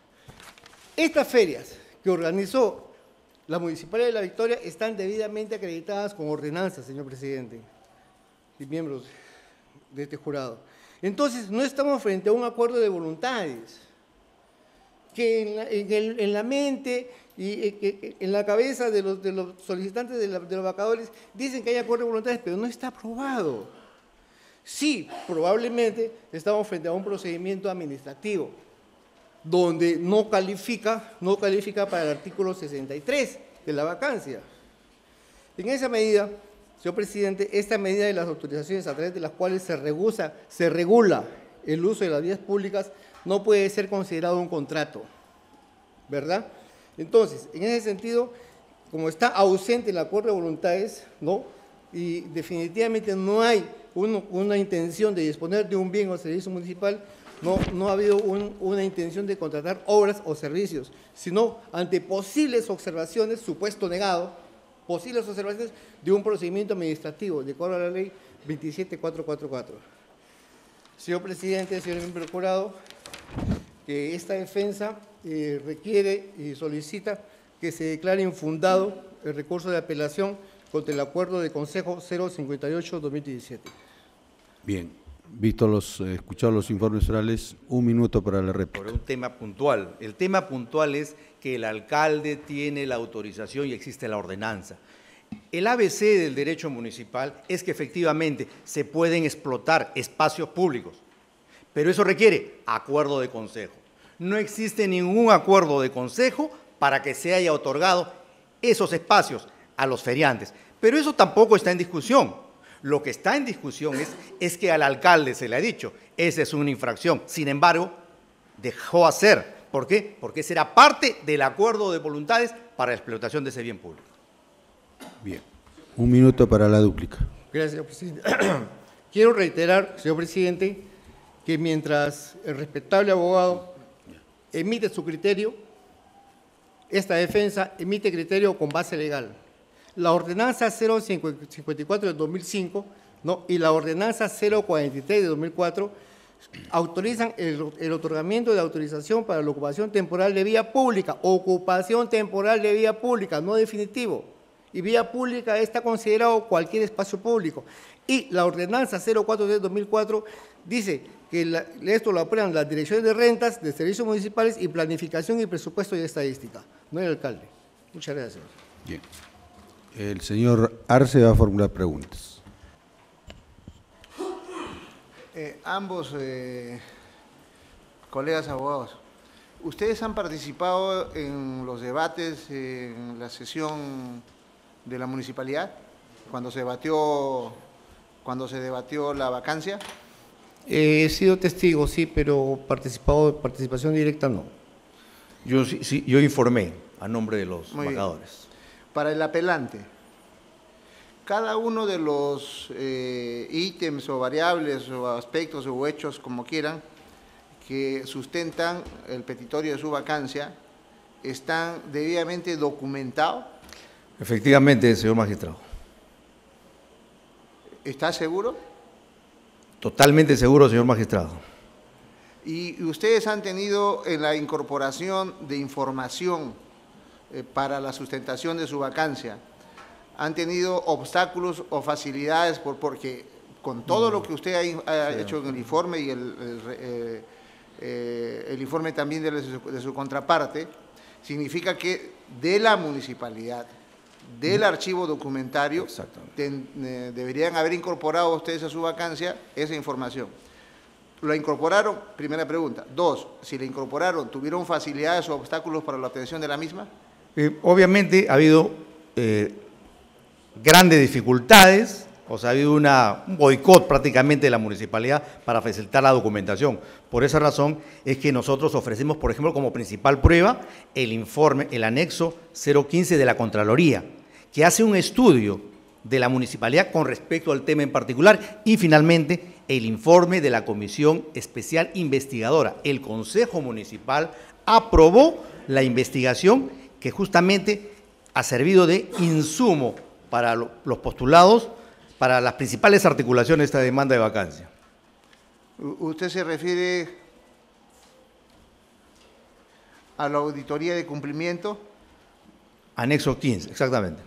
Estas ferias que organizó la Municipalidad de La Victoria están debidamente acreditadas con ordenanzas, señor presidente y miembros de este jurado. Entonces, no estamos frente a un acuerdo de voluntades, que en la mente y en la cabeza de los solicitantes de los vacadores dicen que hay acuerdo de voluntades, pero no está aprobado. Sí, probablemente estamos frente a un procedimiento administrativo, donde no califica para el artículo 63 de la vacancia. En esa medida, señor presidente, esta medida de las autorizaciones a través de las cuales se regula el uso de las vías públicas no puede ser considerado un contrato, ¿verdad? Entonces, en ese sentido, como está ausente el acuerdo de voluntades, ¿no?, y definitivamente no hay una intención de disponer de un bien o servicio municipal, no ha habido una intención de contratar obras o servicios, sino ante posibles observaciones, supuesto negado, posibles observaciones de un procedimiento administrativo, de acuerdo a la ley 27444. Señor presidente, señor miembro del jurado, que esta defensa requiere y solicita que se declare infundado el recurso de apelación contra el acuerdo de Consejo 058-2017. Bien. Escuchados los informes orales, 1 minuto para la réplica. Por un tema puntual. El tema puntual es que el alcalde tiene la autorización y existe la ordenanza. El ABC del derecho municipal es que efectivamente se pueden explotar espacios públicos, pero eso requiere acuerdo de consejo. No existe ningún acuerdo de consejo para que se haya otorgado esos espacios a los feriantes, pero eso tampoco está en discusión. Lo que está en discusión es que al alcalde se le ha dicho, esa es una infracción. Sin embargo, dejó hacer. ¿Por qué? Porque esa era parte del acuerdo de voluntades para la explotación de ese bien público. Bien. 1 minuto para la dúplica. Gracias, señor presidente. Quiero reiterar, señor presidente, que mientras el respetable abogado emite su criterio, esta defensa emite criterio con base legal. La ordenanza 054 del 2005, ¿no?, y la ordenanza 043 de 2004 autorizan el otorgamiento de autorización para la ocupación temporal de vía pública, no definitivo. Y vía pública está considerado cualquier espacio público. Y la ordenanza 043 de 2004 dice que esto lo aprueban las direcciones de rentas, de servicios municipales y planificación y presupuesto y estadística, no el alcalde. Muchas gracias. Bien. El señor Arce va a formular preguntas. Ambos colegas abogados, ¿ustedes han participado en los debates en la sesión de la municipalidad cuando se debatió la vacancia? He sido testigo, sí, pero participación directa no. Yo informé a nombre de los embajadores. Para el apelante, cada uno de los ítems o variables o aspectos o hechos, como quieran, que sustentan el petitorio de su vacancia, ¿están debidamente documentados? Efectivamente, señor magistrado. ¿Está seguro? Totalmente seguro, señor magistrado. ¿Y ustedes han tenido en la incorporación de información para la sustentación de su vacancia, han tenido obstáculos o facilidades porque con todo lo que usted ha hecho en el informe y el informe también de su contraparte, significa que de la municipalidad, del archivo documentario, deberían haber incorporado ustedes a su vacancia esa información. ¿La incorporaron? Primera pregunta. Dos, si la incorporaron, ¿tuvieron facilidades o obstáculos para la obtención de la misma? Obviamente ha habido grandes dificultades, o sea, ha habido un boicot prácticamente de la municipalidad para facilitar la documentación. Por esa razón es que nosotros ofrecemos, por ejemplo, como principal prueba, el informe, el anexo 015 de la Contraloría, que hace un estudio de la municipalidad con respecto al tema en particular, y finalmente el informe de la Comisión Especial Investigadora. El Consejo Municipal aprobó la investigación que justamente ha servido de insumo para los postulados, para las principales articulaciones de esta demanda de vacancia. ¿Usted se refiere a la auditoría de cumplimiento? Anexo 15, exactamente.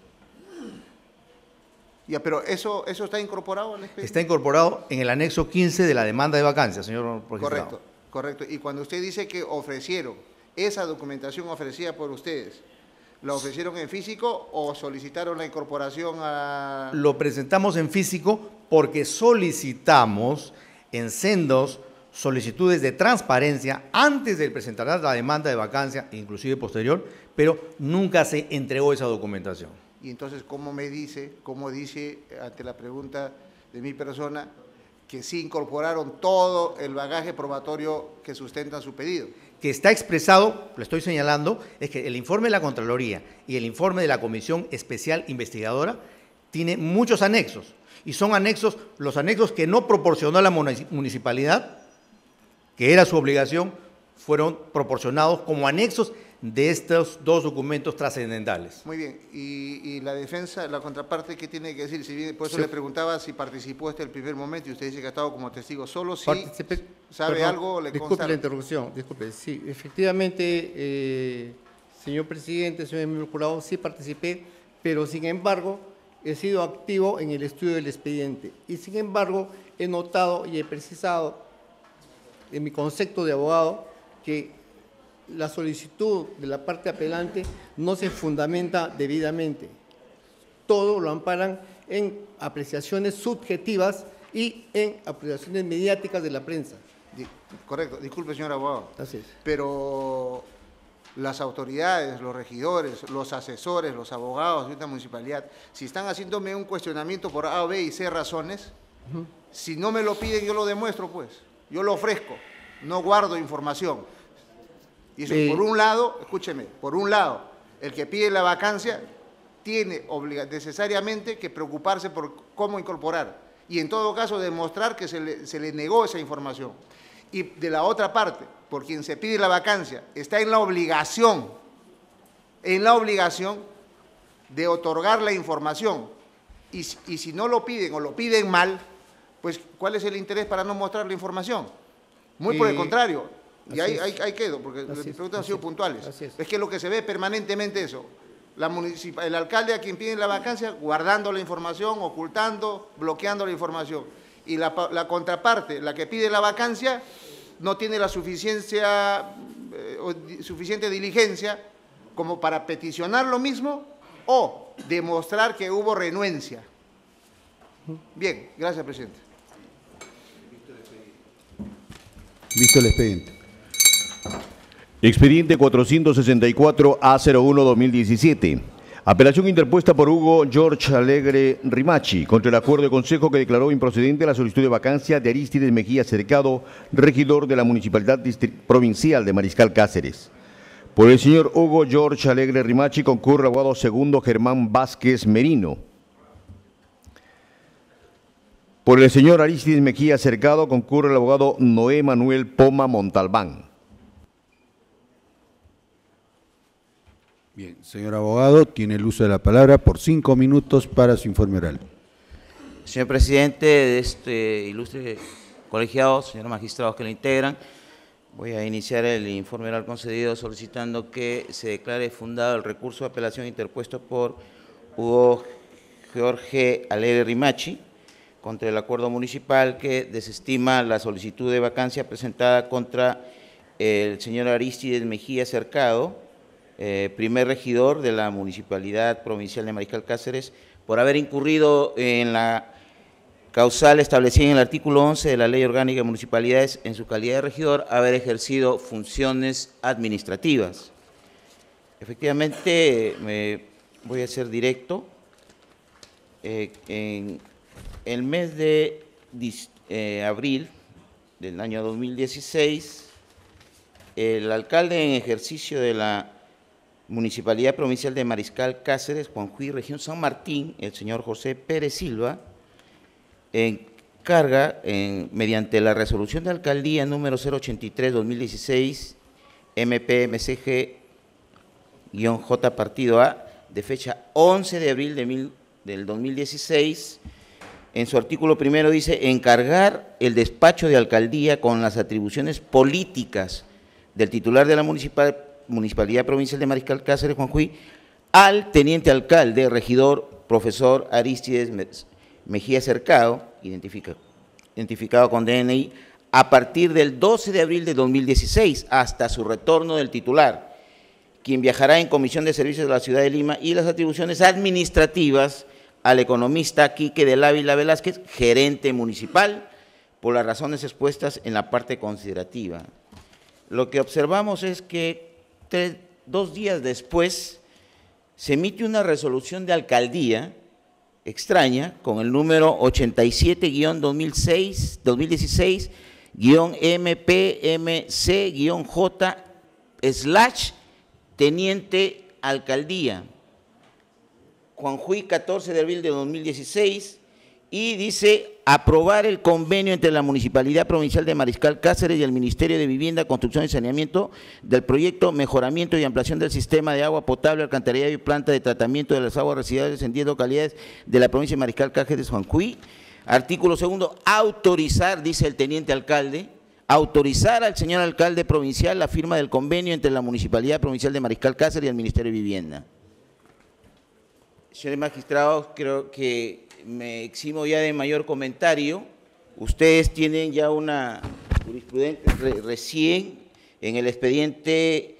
Ya, pero ¿eso está incorporado al expediente? Está incorporado en el anexo 15 de la demanda de vacancia, señor magistrado. Correcto, correcto. Y cuando usted dice que ofrecieron esa documentación ofrecida por ustedes, ¿la ofrecieron en físico o solicitaron la incorporación a...? Lo presentamos en físico porque solicitamos en sendos solicitudes de transparencia antes de presentar la demanda de vacancia, inclusive posterior, pero nunca se entregó esa documentación. Y entonces, ¿cómo dice ante la pregunta de mi persona que sí incorporaron todo el bagaje probatorio que sustenta su pedido? Que está expresado, lo estoy señalando, es que el informe de la Contraloría y el informe de la Comisión Especial Investigadora tiene muchos anexos, y son anexos, los anexos que no proporcionó la municipalidad, que era su obligación, fueron proporcionados como anexos de estos dos documentos trascendentales. Muy bien, y la defensa, la contraparte, ¿qué tiene que decir? Si bien, por eso le preguntaba si participó el primer momento, y usted dice que ha estado como testigo solo, si sabe algo, le consta. Disculpe la interrupción, disculpe. Sí, efectivamente, señor presidente, señor miembro jurado, sí participé, pero sin embargo, he sido activo en el estudio del expediente. Y sin embargo, he notado y he precisado en mi concepto de abogado que la solicitud de la parte apelante no se fundamenta debidamente. Todo lo amparan en apreciaciones subjetivas y en apreciaciones mediáticas de la prensa. Correcto, disculpe, señor abogado. Así es. Pero las autoridades, los regidores, los asesores, los abogados de esta municipalidad, si están haciéndome un cuestionamiento por A, B y C razones, si no me lo piden, yo lo demuestro, pues. Yo lo ofrezco, no guardo información. Y eso, por un lado, escúcheme, por un lado, el que pide la vacancia tiene necesariamente que preocuparse por cómo incorporar y en todo caso demostrar que se le negó esa información. Y de la otra parte, por quien se pide la vacancia, está en la obligación de otorgar la información y si no lo piden o lo piden mal, pues ¿cuál es el interés para no mostrar la información? Muy por el contrario, y ahí quedo, porque las preguntas han sido puntuales. Es que lo que se ve permanentemente eso, el alcalde a quien piden la vacancia guardando la información, ocultando, bloqueando la información, y la contraparte, la que pide la vacancia, no tiene la suficiente diligencia como para peticionar lo mismo o demostrar que hubo renuencia. Bien, gracias, presidente. Visto el expediente. Expediente 464-A01-2017. Apelación interpuesta por Hugo George Alegre Rimachi contra el acuerdo de consejo que declaró improcedente la solicitud de vacancia de Arístides Mejía Cercado, regidor de la Municipalidad Provincial de Mariscal Cáceres. Por el señor Hugo George Alegre Rimachi concurre el abogado segundo Germán Vázquez Merino. Por el señor Arístides Mejía Cercado concurre el abogado Noé Manuel Poma Montalbán. Bien, señor abogado, tiene el uso de la palabra por 5 minutos para su informe oral. Señor presidente de este ilustre colegiado, señores magistrados que lo integran, voy a iniciar el informe oral concedido solicitando que se declare fundado el recurso de apelación interpuesto por Hugo Jorge Alegre Rimachi contra el acuerdo municipal que desestima la solicitud de vacancia presentada contra el señor Arístides Mejía Cercado, primer regidor de la Municipalidad Provincial de Mariscal Cáceres, por haber incurrido en la causal establecida en el artículo 11 de la Ley Orgánica de Municipalidades en su calidad de regidor, haber ejercido funciones administrativas. Efectivamente, me voy a ser directo. En el mes de abril del año 2016, el alcalde en ejercicio de la Municipalidad Provincial de Mariscal Cáceres, Juanjuy, Región San Martín, el señor José Pérez Silva, encarga, mediante la resolución de alcaldía número 083-2016, MPMCG-J partido A, de fecha 11 de abril del 2016, en su artículo primero dice, encargar el despacho de alcaldía con las atribuciones políticas del titular de la Municipalidad Provincial de Mariscal Cáceres, Juanjuy, al teniente alcalde, regidor, profesor Arístides Mejía Cercado, identificado con DNI, a partir del 12 de abril de 2016 hasta su retorno del titular, quien viajará en comisión de servicios de la ciudad de Lima, y las atribuciones administrativas al economista Quique del Ávila Velázquez, gerente municipal, por las razones expuestas en la parte considerativa. Lo que observamos es que 2 días después se emite una resolución de alcaldía extraña con el número 87-2016-MPMC-J/Teniente Alcaldía, Juanjuy, 14 de abril de 2016, y dice aprobar el convenio entre la Municipalidad Provincial de Mariscal Cáceres y el Ministerio de Vivienda, Construcción y Saneamiento del proyecto Mejoramiento y Ampliación del Sistema de Agua Potable, Alcantarillado y Planta de Tratamiento de las Aguas Residuales en 10 localidades de la provincia de Mariscal Cáceres, Juanjuy. Artículo segundo, autorizar, dice el teniente alcalde, autorizar al señor alcalde provincial la firma del convenio entre la Municipalidad Provincial de Mariscal Cáceres y el Ministerio de Vivienda. Señores magistrados, creo que me eximo ya de mayor comentario. Ustedes tienen ya una jurisprudencia recién en el expediente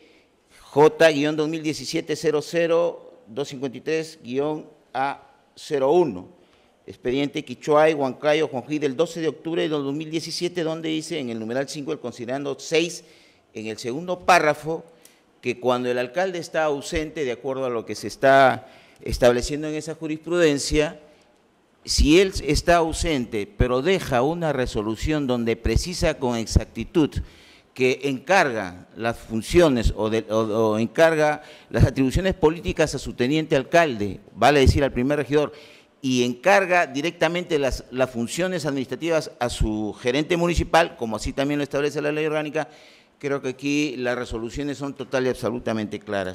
J-2017-00-253-A01, expediente Quichuay, Huancayo, Juanjuy, del 12 de octubre de 2017, donde dice en el numeral 5, el considerando 6, en el segundo párrafo, que cuando el alcalde está ausente, de acuerdo a lo que se está estableciendo en esa jurisprudencia, si él está ausente, pero deja una resolución donde precisa con exactitud que encarga las funciones o encarga las atribuciones políticas a su teniente alcalde, vale decir al primer regidor, y encarga directamente las funciones administrativas a su gerente municipal, como así también lo establece la ley orgánica, creo que aquí las resoluciones son total y absolutamente claras.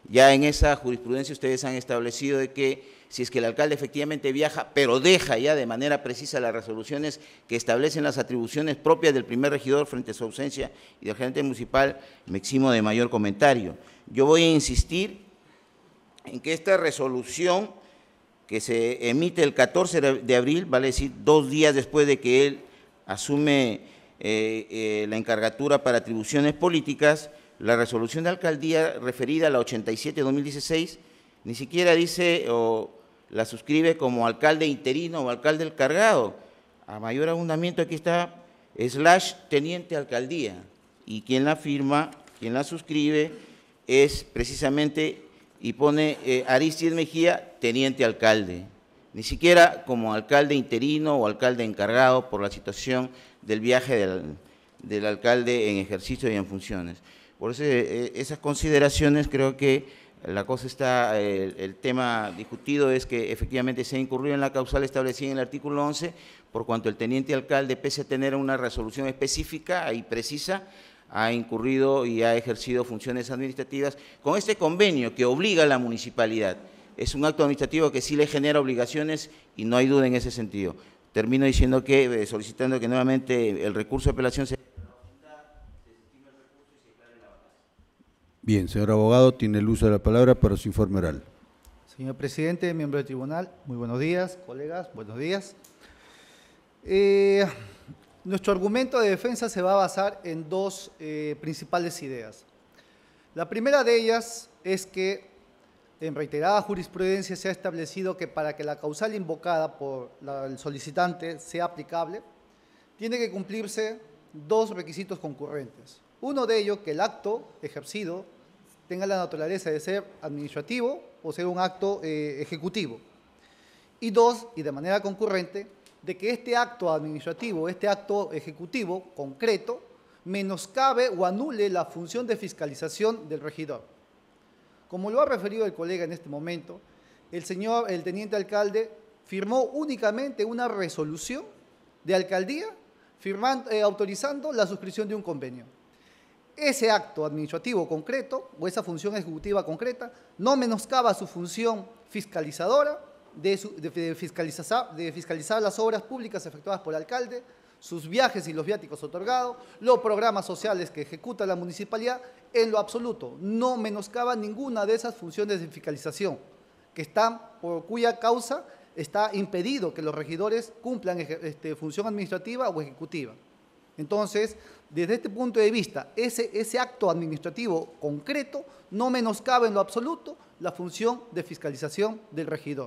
Ya en esa jurisprudencia ustedes han establecido de que si es que el alcalde efectivamente viaja, pero deja ya de manera precisa las resoluciones que establecen las atribuciones propias del primer regidor frente a su ausencia y del gerente municipal, me eximo de mayor comentario. Yo voy a insistir en que esta resolución que se emite el 14 de abril, vale decir 2 días después de que él asume la encargatura para atribuciones políticas, la resolución de alcaldía referida a la 87-2016, ni siquiera dice o la suscribe como alcalde interino o alcalde encargado. A mayor abundamiento aquí está / teniente alcaldía, y quien la firma, quien la suscribe es precisamente, y pone Aristides Mejía, teniente alcalde, ni siquiera como alcalde interino o alcalde encargado por la situación del viaje del alcalde en ejercicio y en funciones. Por eso esas consideraciones creo que la cosa está, el tema discutido es que efectivamente se ha incurrido en la causal establecida en el artículo 11, por cuanto el teniente alcalde, pese a tener una resolución específica y precisa, ha incurrido y ha ejercido funciones administrativas con este convenio que obliga a la municipalidad. Es un acto administrativo que sí le genera obligaciones y no hay duda en ese sentido. Termino diciendo que, solicitando que nuevamente el recurso de apelación se... Bien, señor abogado, tiene el uso de la palabra para su informe oral. Señor presidente, miembro del tribunal, muy buenos días, colegas, buenos días. Nuestro argumento de defensa se va a basar en 2 principales ideas. La primera de ellas es que en reiterada jurisprudencia se ha establecido que para que la causal invocada por el solicitante sea aplicable, tiene que cumplirse 2 requisitos concurrentes. Uno de ellos, que el acto ejercido tenga la naturaleza de ser administrativo o ser un acto ejecutivo. Y 2, y de manera concurrente, de que este acto administrativo, este acto ejecutivo concreto, menoscabe o anule la función de fiscalización del regidor. Como lo ha referido el colega en este momento, el teniente alcalde firmó únicamente una resolución de alcaldía autorizando la suscripción de un convenio. Ese acto administrativo concreto o esa función ejecutiva concreta no menoscaba su función fiscalizadora de fiscalizar las obras públicas efectuadas por el alcalde, sus viajes y los viáticos otorgados, los programas sociales que ejecuta la municipalidad, en lo absoluto. No menoscaba ninguna de esas funciones de fiscalización por cuya causa está impedido que los regidores cumplan función administrativa o ejecutiva. Entonces, desde este punto de vista, ese acto administrativo concreto no menoscaba en lo absoluto la función de fiscalización del regidor.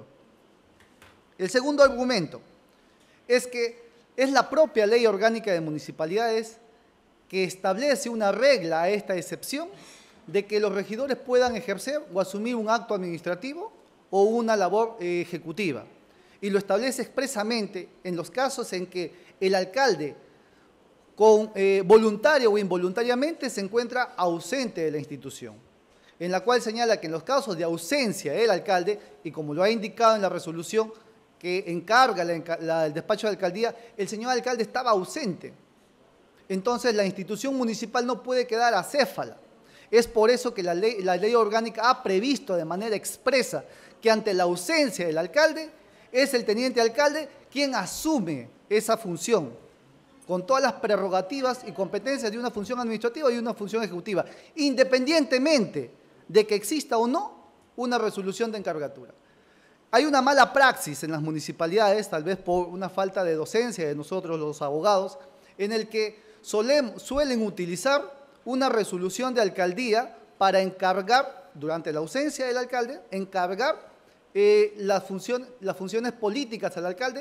El segundo argumento es que es la propia Ley Orgánica de Municipalidades que establece una regla a esta excepción de que los regidores puedan ejercer o asumir un acto administrativo o una labor ejecutiva. Y lo establece expresamente en los casos en que el alcalde, voluntario o involuntariamente, se encuentra ausente de la institución, en la cual señala que en los casos de ausencia del alcalde, y como lo ha indicado en la resolución que encarga el despacho de alcaldía, el señor alcalde estaba ausente. Entonces la institución municipal no puede quedar acéfala. Es por eso que la ley orgánica ha previsto de manera expresa que ante la ausencia del alcalde, es el teniente alcalde quien asume esa función, con todas las prerrogativas y competencias de una función administrativa y una función ejecutiva, independientemente de que exista o no una resolución de encargatura. Hay una mala praxis en las municipalidades, tal vez por una falta de docencia de nosotros los abogados, en el que suelen utilizar una resolución de alcaldía para encargar, durante la ausencia del alcalde, las funciones políticas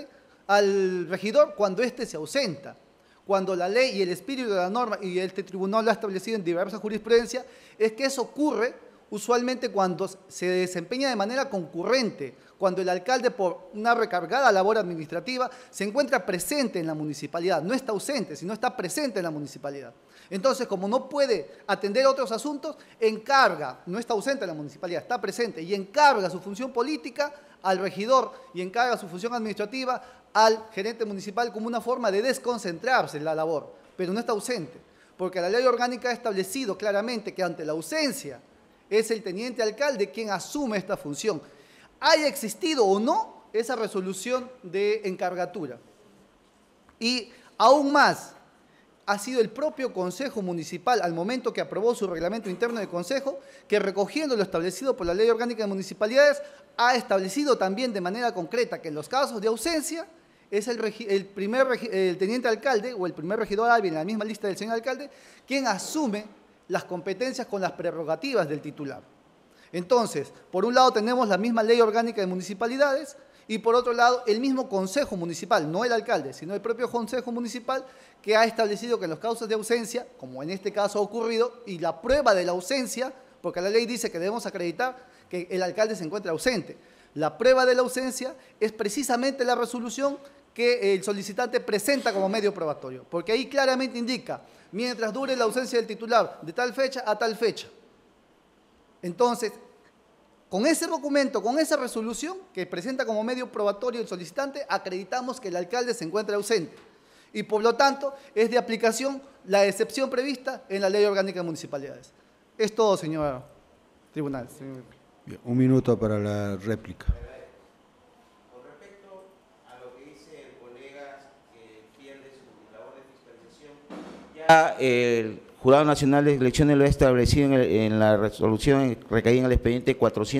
al regidor cuando éste se ausenta. Cuando la ley y el espíritu de la norma, y este tribunal lo ha establecido en diversas jurisprudencias, es que eso ocurre usualmente cuando se desempeña de manera concurrente, cuando el alcalde, por una recargada labor administrativa, se encuentra presente en la municipalidad, no está ausente, sino está presente en la municipalidad. Entonces, como no puede atender otros asuntos, no está ausente en la municipalidad, está presente y encarga su función política al regidor y encarga su función administrativa al gerente municipal como una forma de desconcentrarse en la labor, pero no está ausente, porque la ley orgánica ha establecido claramente que ante la ausencia Es el teniente alcalde quien asume esta función. Haya existido o no esa resolución de encargatura. Y aún más, ha sido el propio Consejo Municipal, al momento que aprobó su reglamento interno de Consejo, que recogiendo lo establecido por la Ley Orgánica de Municipalidades, ha establecido también de manera concreta que en los casos de ausencia es el teniente alcalde o el primer regidor hábil en la misma lista del señor alcalde quien asume las competencias con las prerrogativas del titular. Entonces, por un lado tenemos la misma Ley Orgánica de Municipalidades y por otro lado el mismo Consejo Municipal, no el alcalde, sino el propio Consejo Municipal que ha establecido que en los casos de ausencia, como en este caso ha ocurrido, y la prueba de la ausencia, porque la ley dice que debemos acreditar que el alcalde se encuentra ausente, la prueba de la ausencia es precisamente la resolución que el solicitante presenta como medio probatorio, porque ahí claramente indica, mientras dure la ausencia del titular de tal fecha a tal fecha. Entonces, con ese documento, con esa resolución que presenta como medio probatorio el solicitante, acreditamos que el alcalde se encuentra ausente y por lo tanto es de aplicación la excepción prevista en la Ley Orgánica de Municipalidades. Es todo, señor tribunal. Bien, un minuto para la réplica. Con respecto a lo que dice el colega que pierde su labor de fiscalización, ya el Jurado Nacional de Elecciones lo ha establecido en la resolución recaída en el expediente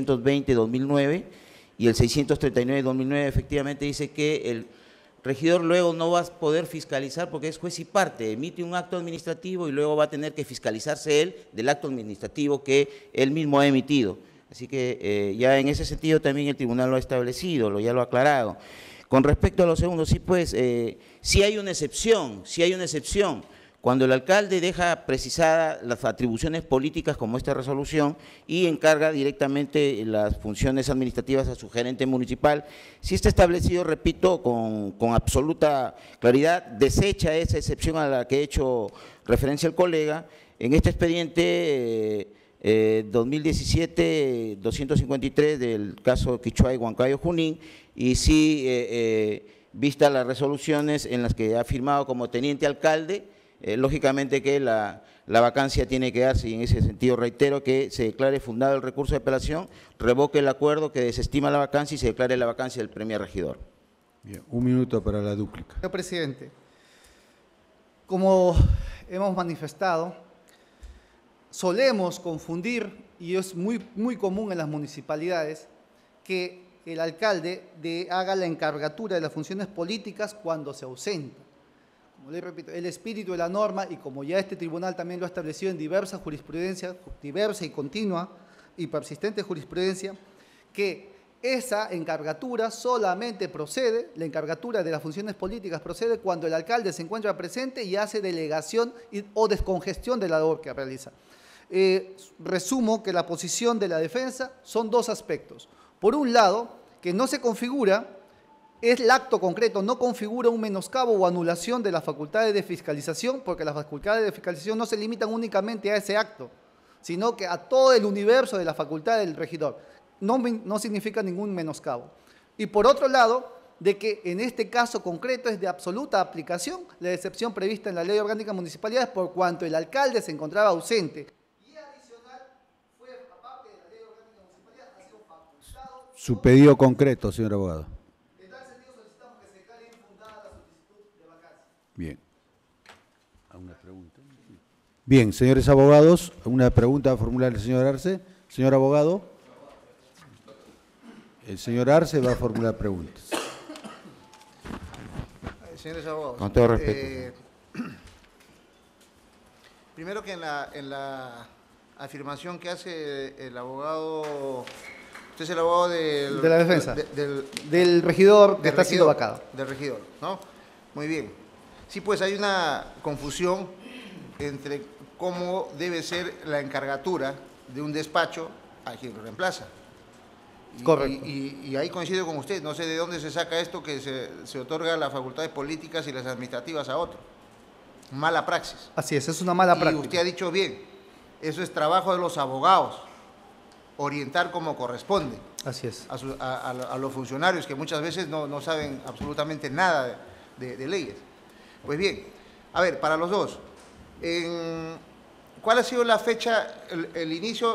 420-2009 y el 639-2009 efectivamente dice que el regidor luego no va a poder fiscalizar porque es juez y parte, emite un acto administrativo y luego va a tener que fiscalizarse él del acto administrativo que él mismo ha emitido. Así que ya en ese sentido también el tribunal lo ha establecido, ya lo ha aclarado. Con respecto a lo segundo, sí pues, sí hay una excepción, cuando el alcalde deja precisadas las atribuciones políticas como esta resolución y encarga directamente las funciones administrativas a su gerente municipal, sí está establecido, repito, con absoluta claridad, desecha esa excepción a la que he hecho referencia el colega, en este expediente 2017-253 del caso Quichua y Huancayo Junín, y sí, vista las resoluciones en las que ha firmado como teniente alcalde, lógicamente que la vacancia tiene que darse y en ese sentido reitero que se declare fundado el recurso de apelación, revoque el acuerdo que desestima la vacancia y se declare la vacancia del premio regidor. Bien, un minuto para la dúplica. Señor presidente, como hemos manifestado, solemos confundir, y es muy común en las municipalidades, que el alcalde haga la encargatura de las funciones políticas cuando se ausenta. Como le repito, el espíritu de la norma, y como ya este tribunal también lo ha establecido en diversa jurisprudencia, diversa y continua y persistente jurisprudencia, que esa encargatura solamente procede, la encargatura de las funciones políticas procede cuando el alcalde se encuentra presente y hace delegación o descongestión de la labor que realiza. Resumo que la posición de la defensa son dos aspectos. Por un lado, que no se configura, es el acto concreto, no configura un menoscabo o anulación de las facultades de fiscalización, porque las facultades de fiscalización no se limitan únicamente a ese acto, sino que a todo el universo de la facultad del regidor. No significa ningún menoscabo. Y por otro lado, de que en este caso concreto es de absoluta aplicación la excepción prevista en la Ley Orgánica de Municipalidades por cuanto el alcalde se encontraba ausente. Y adicional, fue aparte de la Ley Orgánica de Municipalidades, ha sido facultado. Su pedido concreto, señor abogado. En tal sentido solicitamos que se declare infundada la solicitud de vacancia. Bien. ¿Alguna pregunta? Bien, señores abogados, una pregunta a formular el señor Arce. Señor abogado. El señor Arce va a formular preguntas. Señores abogados. Con todo respeto. Primero que en la afirmación que hace el abogado, usted es el abogado de la defensa, del regidor que está siendo vacado. Del regidor, ¿no? Muy bien. Sí, pues hay una confusión entre cómo debe ser la encargatura de un despacho a quien lo reemplaza. Correcto. Y ahí coincido con usted, no sé de dónde se saca esto que se otorga las facultades políticas y las administrativas a otro. Mala praxis. Así es una mala práctica. Y usted ha dicho bien, eso es trabajo de los abogados, orientar como corresponde. Así es. A los funcionarios que muchas veces no saben absolutamente nada de leyes. Pues bien, a ver, para los dos, ¿cuál ha sido la fecha, el inicio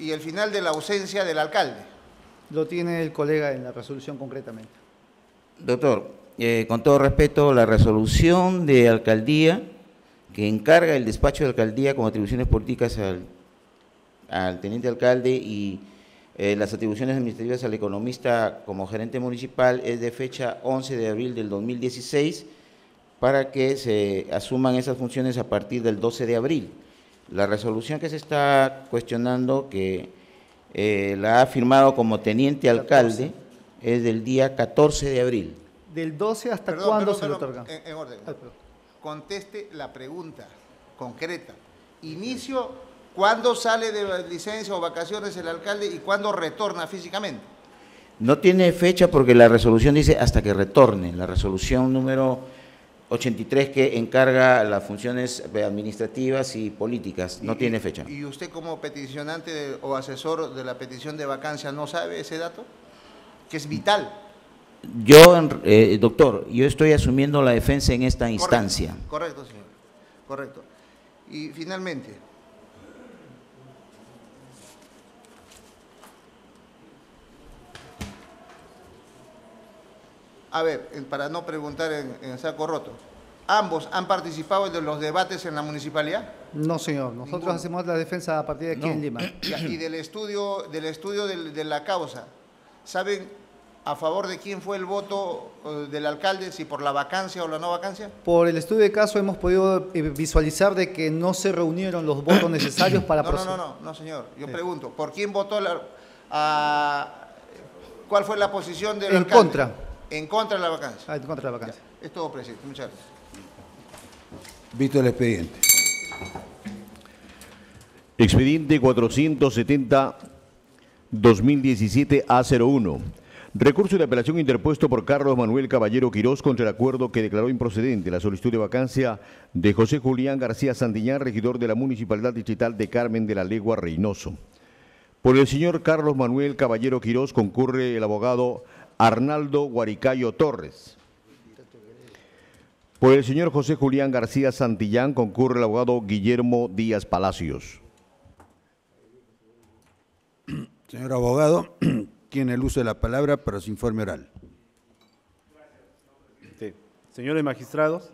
y el final de la ausencia del alcalde. Lo tiene el colega en la resolución concretamente. Doctor, con todo respeto, la resolución de alcaldía que encarga el despacho de alcaldía con atribuciones políticas al teniente alcalde y las atribuciones administrativas al economista como gerente municipal es de fecha 11 de abril del 2016 para que se asuman esas funciones a partir del 12 de abril. La resolución que se está cuestionando, que la ha firmado como teniente alcalde, es del día 14 de abril. ¿Del 12 hasta cuándo se lo otorga? En orden. Conteste la pregunta concreta. Inicio, ¿cuándo sale de licencia o vacaciones el alcalde y cuándo retorna físicamente? No tiene fecha porque la resolución dice hasta que retorne. La resolución número 83 que encarga las funciones administrativas y políticas, no tiene fecha. ¿Y usted como peticionante o asesor de la petición de vacancia no sabe ese dato? Que es vital. Yo, doctor, yo estoy asumiendo la defensa en esta instancia. Correcto, señor. Correcto. Y finalmente, a ver, para no preguntar en saco roto, ¿ambos han participado de los debates en la municipalidad? No, señor. Nosotros hacemos la defensa a partir de aquí en Lima. Y del estudio de la causa, ¿saben a favor de quién fue el voto del alcalde, si por la vacancia o la no vacancia? Por el estudio de caso hemos podido visualizar de que no se reunieron los votos necesarios para proceder. No, señor. Yo pregunto, ¿por quién votó cuál fue la posición del alcalde? En contra. En contra de la vacancia. En contra de la vacancia. Ya, es todo, presidente. Muchas gracias. Visto el expediente. Expediente 470-2017-A01. Recurso de apelación interpuesto por Carlos Manuel Caballero Quirós contra el acuerdo que declaró improcedente la solicitud de vacancia de José Julián García Santillán, regidor de la Municipalidad Distrital de Carmen de la Legua, Reynoso. Por el señor Carlos Manuel Caballero Quirós concurre el abogado Arnaldo Guaricayo Torres. Por el señor José Julián García Santillán concurre el abogado Guillermo Díaz Palacios. Señor abogado, tiene el uso de la palabra para su informe oral. Señores magistrados,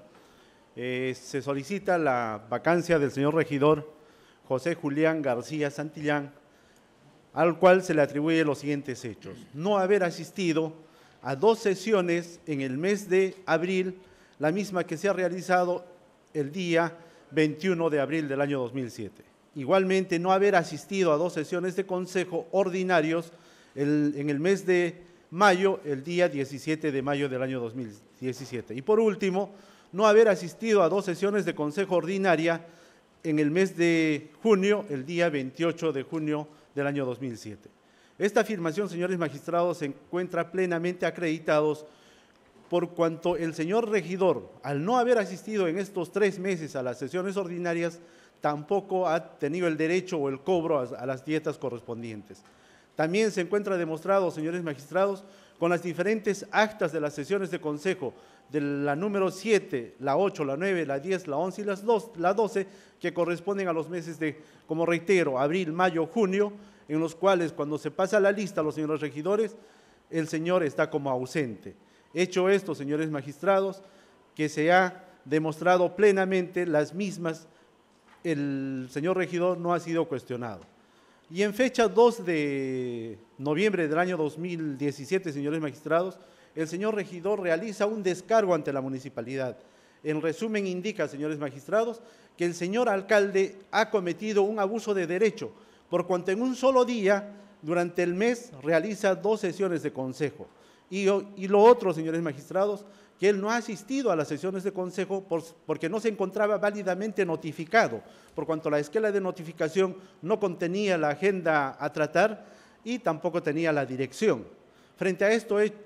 se solicita la vacancia del señor regidor José Julián García Santillán, al cual se le atribuye los siguientes hechos: no haber asistido a 2 sesiones en el mes de abril, la misma que se ha realizado el día 21 de abril del año 2007. Igualmente, no haber asistido a 2 sesiones de consejo ordinarios en el mes de mayo, el día 17 de mayo del año 2017. Y por último, no haber asistido a 2 sesiones de consejo ordinaria en el mes de junio, el día 28 de junio del año 2007. Esta afirmación, señores magistrados, se encuentra plenamente acreditados por cuanto el señor regidor, al no haber asistido en estos 3 meses a las sesiones ordinarias, tampoco ha tenido el derecho o el cobro a las dietas correspondientes. También se encuentra demostrado, señores magistrados, con las diferentes actas de las sesiones de consejo, de la número 7, la 8, la 9, la 10, la 11 y la 12, que corresponden a los meses de, como reitero, abril, mayo, junio, en los cuales cuando se pasa la lista a los señores regidores, el señor está como ausente. Hecho esto, señores magistrados, que se ha demostrado plenamente las mismas, el señor regidor no ha sido cuestionado. Y en fecha 2 de noviembre del año 2017, señores magistrados, el señor regidor realiza un descargo ante la municipalidad. En resumen, indica, señores magistrados, que el señor alcalde ha cometido un abuso de derecho, por cuanto en un solo día, durante el mes, realiza 2 sesiones de consejo. Y lo otro, señores magistrados, que él no ha asistido a las sesiones de consejo porque no se encontraba válidamente notificado, por cuanto la esquela de notificación no contenía la agenda a tratar y tampoco tenía la dirección. Frente a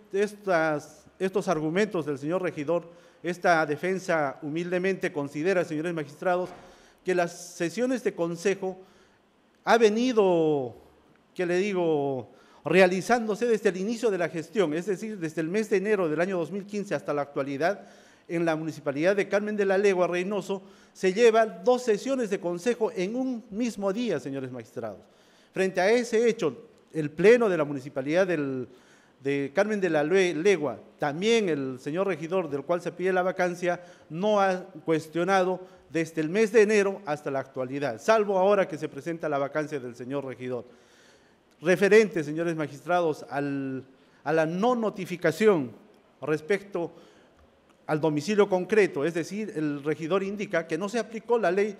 estos argumentos del señor regidor, esta defensa humildemente considera, señores magistrados, que las sesiones de consejo ha venido, ¿qué le digo?, realizándose desde el inicio de la gestión, es decir, desde el mes de enero del año 2015 hasta la actualidad, en la Municipalidad de Carmen de la Legua, Reynoso, se llevan 2 sesiones de consejo en un mismo día, señores magistrados. Frente a ese hecho, el Pleno de la Municipalidad de Carmen de la Legua, también el señor regidor del cual se pide la vacancia, no ha cuestionado desde el mes de enero hasta la actualidad, salvo ahora que se presenta la vacancia del señor regidor. Referente, señores magistrados, a la no notificación respecto al domicilio concreto, es decir, el regidor indica que no se aplicó la ley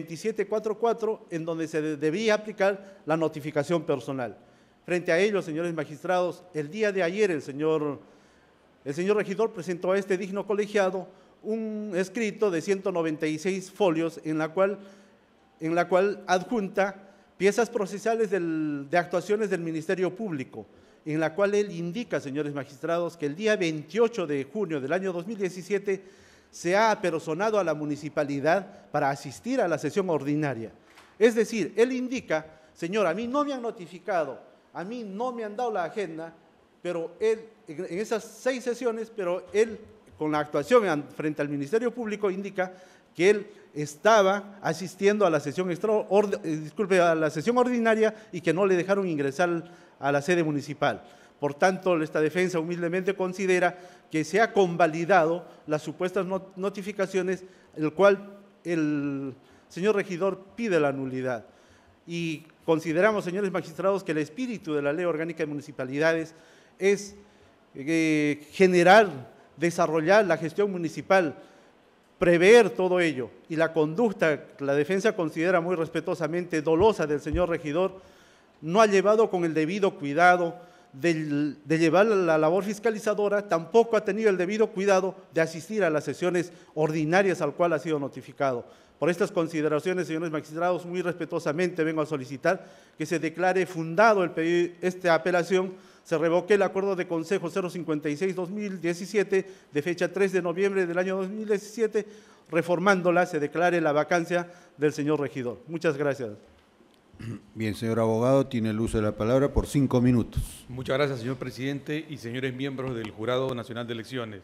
2744 en donde se debía aplicar la notificación personal. Frente a ello, señores magistrados, el día de ayer el señor regidor presentó a este digno colegiado un escrito de 196 folios en la cual adjunta piezas procesales de actuaciones del Ministerio Público, en la cual él indica, señores magistrados, que el día 28 de junio del año 2017 se ha apersonado a la municipalidad para asistir a la sesión ordinaria. Es decir, él indica, señor, a mí no me han notificado, a mí no me han dado la agenda, pero él, en esas 6 sesiones, pero él, con la actuación frente al Ministerio Público, indica que él estaba asistiendo a la sesión ordinaria y que no le dejaron ingresar a la sede municipal. Por tanto, esta defensa humildemente considera que se ha convalidado las supuestas notificaciones, el cual el señor regidor pide la nulidad. Y consideramos, señores magistrados, que el espíritu de la Ley Orgánica de Municipalidades es generar, desarrollar la gestión municipal, prever todo ello, y la conducta, la defensa considera muy respetuosamente dolosa del señor regidor, no ha llevado con el debido cuidado de llevar la labor fiscalizadora, tampoco ha tenido el debido cuidado de asistir a las sesiones ordinarias al cual ha sido notificado. Por estas consideraciones, señores magistrados, muy respetuosamente vengo a solicitar que se declare fundado esta apelación, se revoque el acuerdo de Consejo 056-2017 de fecha 3 de noviembre del año 2017, reformándola, se declare la vacancia del señor regidor. Muchas gracias. Bien, señor abogado, tiene el uso de la palabra por 5 minutos. Muchas gracias, señor presidente y señores miembros del Jurado Nacional de Elecciones.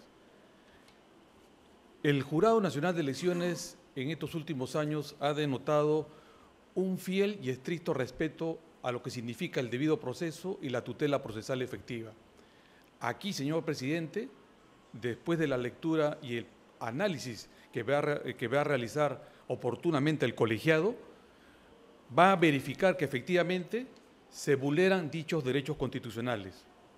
El Jurado Nacional de Elecciones en estos últimos años ha denotado un fiel y estricto respeto a lo que significa el debido proceso y la tutela procesal efectiva. Aquí, señor presidente, después de la lectura y el análisis que va a realizar oportunamente el colegiado, va a verificar que efectivamente se vulneran dichos derechos constitucionales.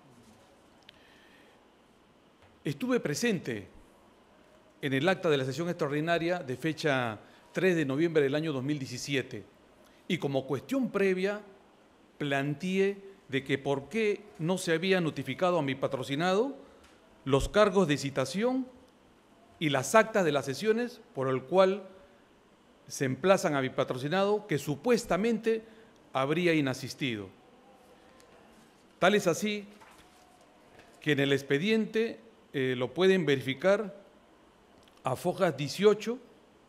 Estuve presente en el acta de la sesión extraordinaria de fecha 3 de noviembre del año 2017 y como cuestión previa planteé de que por qué no se había notificado a mi patrocinado los cargos de citación y las actas de las sesiones por el cual se emplazan a mi patrocinado que supuestamente habría inasistido. Tal es así que en el expediente lo pueden verificar a fojas 18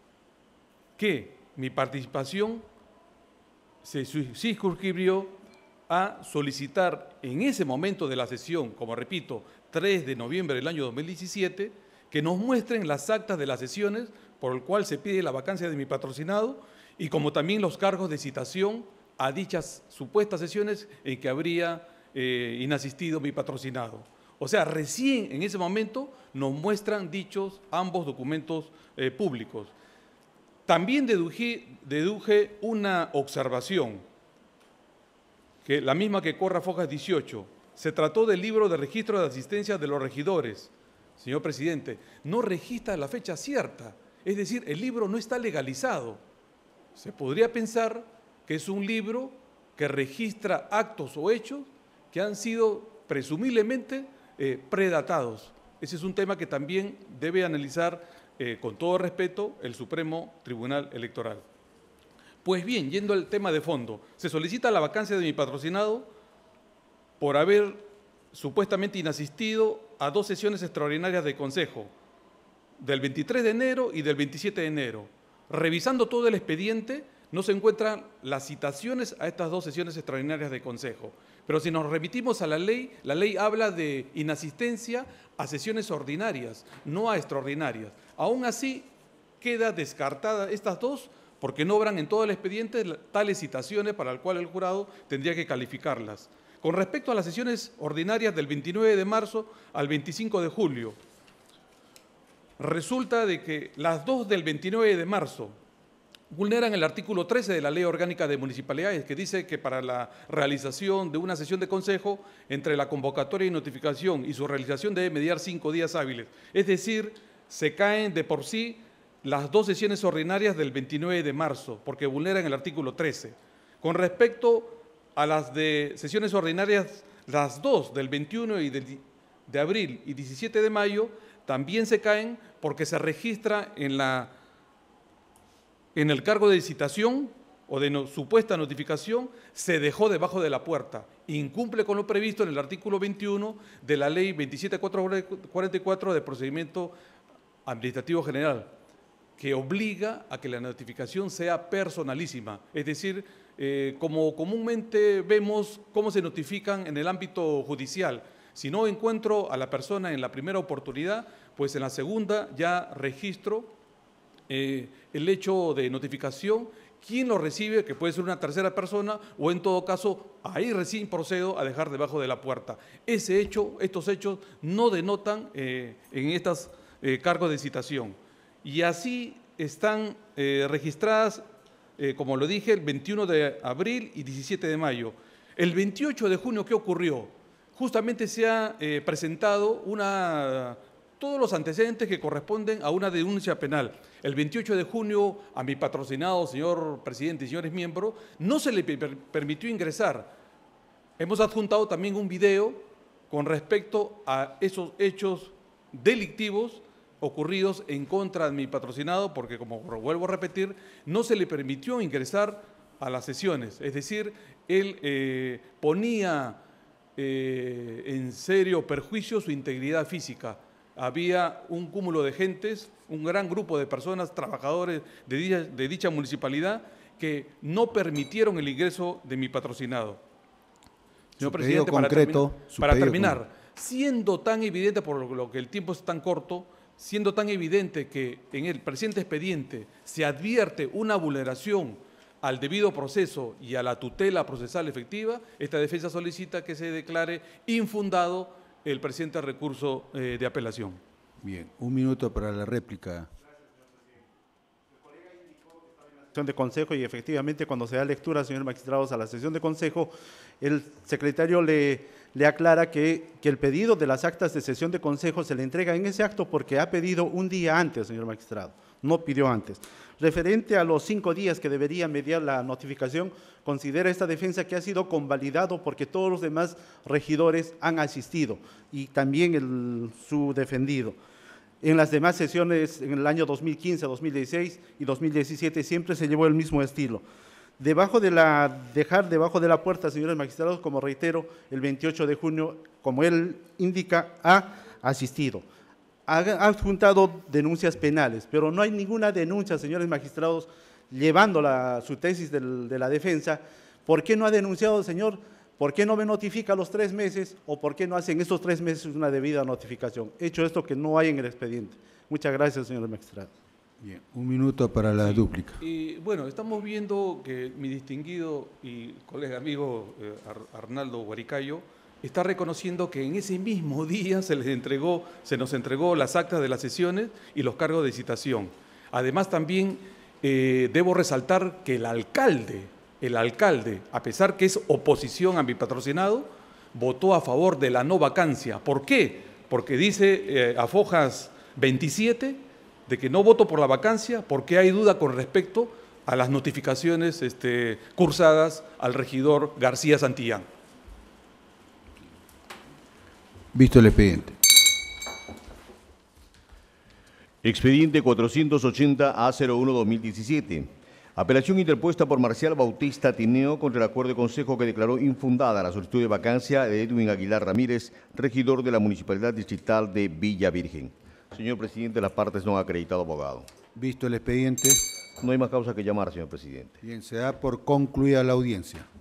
que mi participación se circunscribió a solicitar en ese momento de la sesión, como repito, 3 de noviembre del año 2017, que nos muestren las actas de las sesiones por el cual se pide la vacancia de mi patrocinado y como también los cargos de citación a dichas supuestas sesiones en que habría inasistido mi patrocinado. O sea, recién en ese momento nos muestran dichos ambos documentos públicos. También deduje una observación, que la misma que corre a fojas 18. Se trató del libro de registro de asistencia de los regidores. Señor presidente, no registra la fecha cierta, es decir, el libro no está legalizado. Se podría pensar que es un libro que registra actos o hechos que han sido presumiblemente predatados. Ese es un tema que también debe analizar con todo respeto el Supremo Tribunal Electoral. Pues bien, yendo al tema de fondo, se solicita la vacancia de mi patrocinado por haber supuestamente inasistido a 2 sesiones extraordinarias de Consejo, del 23 de enero y del 27 de enero. Revisando todo el expediente, no se encuentran las citaciones a estas 2 sesiones extraordinarias de Consejo. Pero si nos remitimos a la ley habla de inasistencia a sesiones ordinarias, no a extraordinarias. Aún así, queda descartada estas 2 porque no obran en todo el expediente tales citaciones para las cuales el jurado tendría que calificarlas. Con respecto a las sesiones ordinarias del 29 de marzo al 25 de julio, resulta de que las dos del 29 de marzo vulneran el artículo 13 de la Ley Orgánica de Municipalidades, que dice que para la realización de una sesión de consejo, entre la convocatoria y notificación y su realización debe mediar 5 días hábiles. Es decir, se caen de por sí las dos sesiones ordinarias del 29 de marzo, porque vulneran el artículo 13. Con respecto a las de sesiones ordinarias, las dos del 21 y de abril y 17 de mayo, también se caen porque se registra en el cargo de citación o de supuesta notificación, se dejó debajo de la puerta. Incumple con lo previsto en el artículo 21 de la Ley 27444 de Procedimiento Administrativo General, que obliga a que la notificación sea personalísima, es decir, como comúnmente vemos cómo se notifican en el ámbito judicial. Si no encuentro a la persona en la primera oportunidad, pues en la segunda ya registro el hecho de notificación, quién lo recibe, que puede ser una tercera persona, o en todo caso, ahí recién procedo a dejar debajo de la puerta. Estos hechos no denotan en estos cargos de citación. Y así están registradas, como lo dije, el 21 de abril y 17 de mayo. El 28 de junio, ¿qué ocurrió? Justamente se ha presentado todos los antecedentes que corresponden a una denuncia penal. El 28 de junio, a mi patrocinado, señor presidente y señores miembros, no se le permitió ingresar. Hemos adjuntado también un video con respecto a esos hechos delictivos ocurridos en contra de mi patrocinado, porque, como vuelvo a repetir, no se le permitió ingresar a las sesiones. Es decir, él ponía en serio perjuicio su integridad física. Había un cúmulo de gentes, un gran grupo de personas, trabajadores de dicha municipalidad, que no permitieron el ingreso de mi patrocinado. Señor presidente, para terminar, siendo tan evidente, por lo que el tiempo es tan corto, siendo tan evidente que en el presente expediente se advierte una vulneración al debido proceso y a la tutela procesal efectiva, esta defensa solicita que se declare infundado el presente recurso de apelación. Bien, 1 minuto para la réplica. De consejo, y efectivamente cuando se da lectura, señores magistrados, a la sesión de consejo, el secretario le aclara que el pedido de las actas de sesión de consejo se le entrega en ese acto porque ha pedido un día antes, señor magistrado, no pidió antes. Referente a los 5 días que debería mediar la notificación, considera esta defensa que ha sido convalidado porque todos los demás regidores han asistido y también su defendido. En las demás sesiones, en el año 2015, 2016 y 2017, siempre se llevó el mismo estilo. Dejar debajo de la puerta, señores magistrados, como reitero, el 28 de junio, como él indica, ha asistido. Ha adjuntado denuncias penales, pero no hay ninguna denuncia, señores magistrados, llevando su tesis de la defensa. ¿Por qué no ha denunciado, señor? ¿Por qué no me notifica a los 3 meses o por qué no hace en estos 3 meses una debida notificación? Hecho esto que no hay en el expediente. Muchas gracias, señor magistrado. Bien, 1 minuto para la dúplica. Y bueno, estamos viendo que mi distinguido y colega amigo Arnaldo Guaricayo está reconociendo que en ese mismo día se nos entregó las actas de las sesiones y los cargos de citación. Además, también debo resaltar que el alcalde, a pesar que es oposición a mi patrocinado, votó a favor de la no vacancia. ¿Por qué? Porque dice a Fojas 27 de que no voto por la vacancia porque hay duda con respecto a las notificaciones cursadas al regidor García Santillán. Visto el expediente. Expediente 480-A01-2017. Apelación interpuesta por Marcial Bautista Tineo contra el acuerdo de consejo que declaró infundada la solicitud de vacancia de Edwin Aguilar Ramírez, regidor de la Municipalidad Distrital de Villa Virgen. Señor presidente, las partes no han acreditado abogado. Visto el expediente. No hay más causa que llamar, señor presidente. Bien, se da por concluida la audiencia.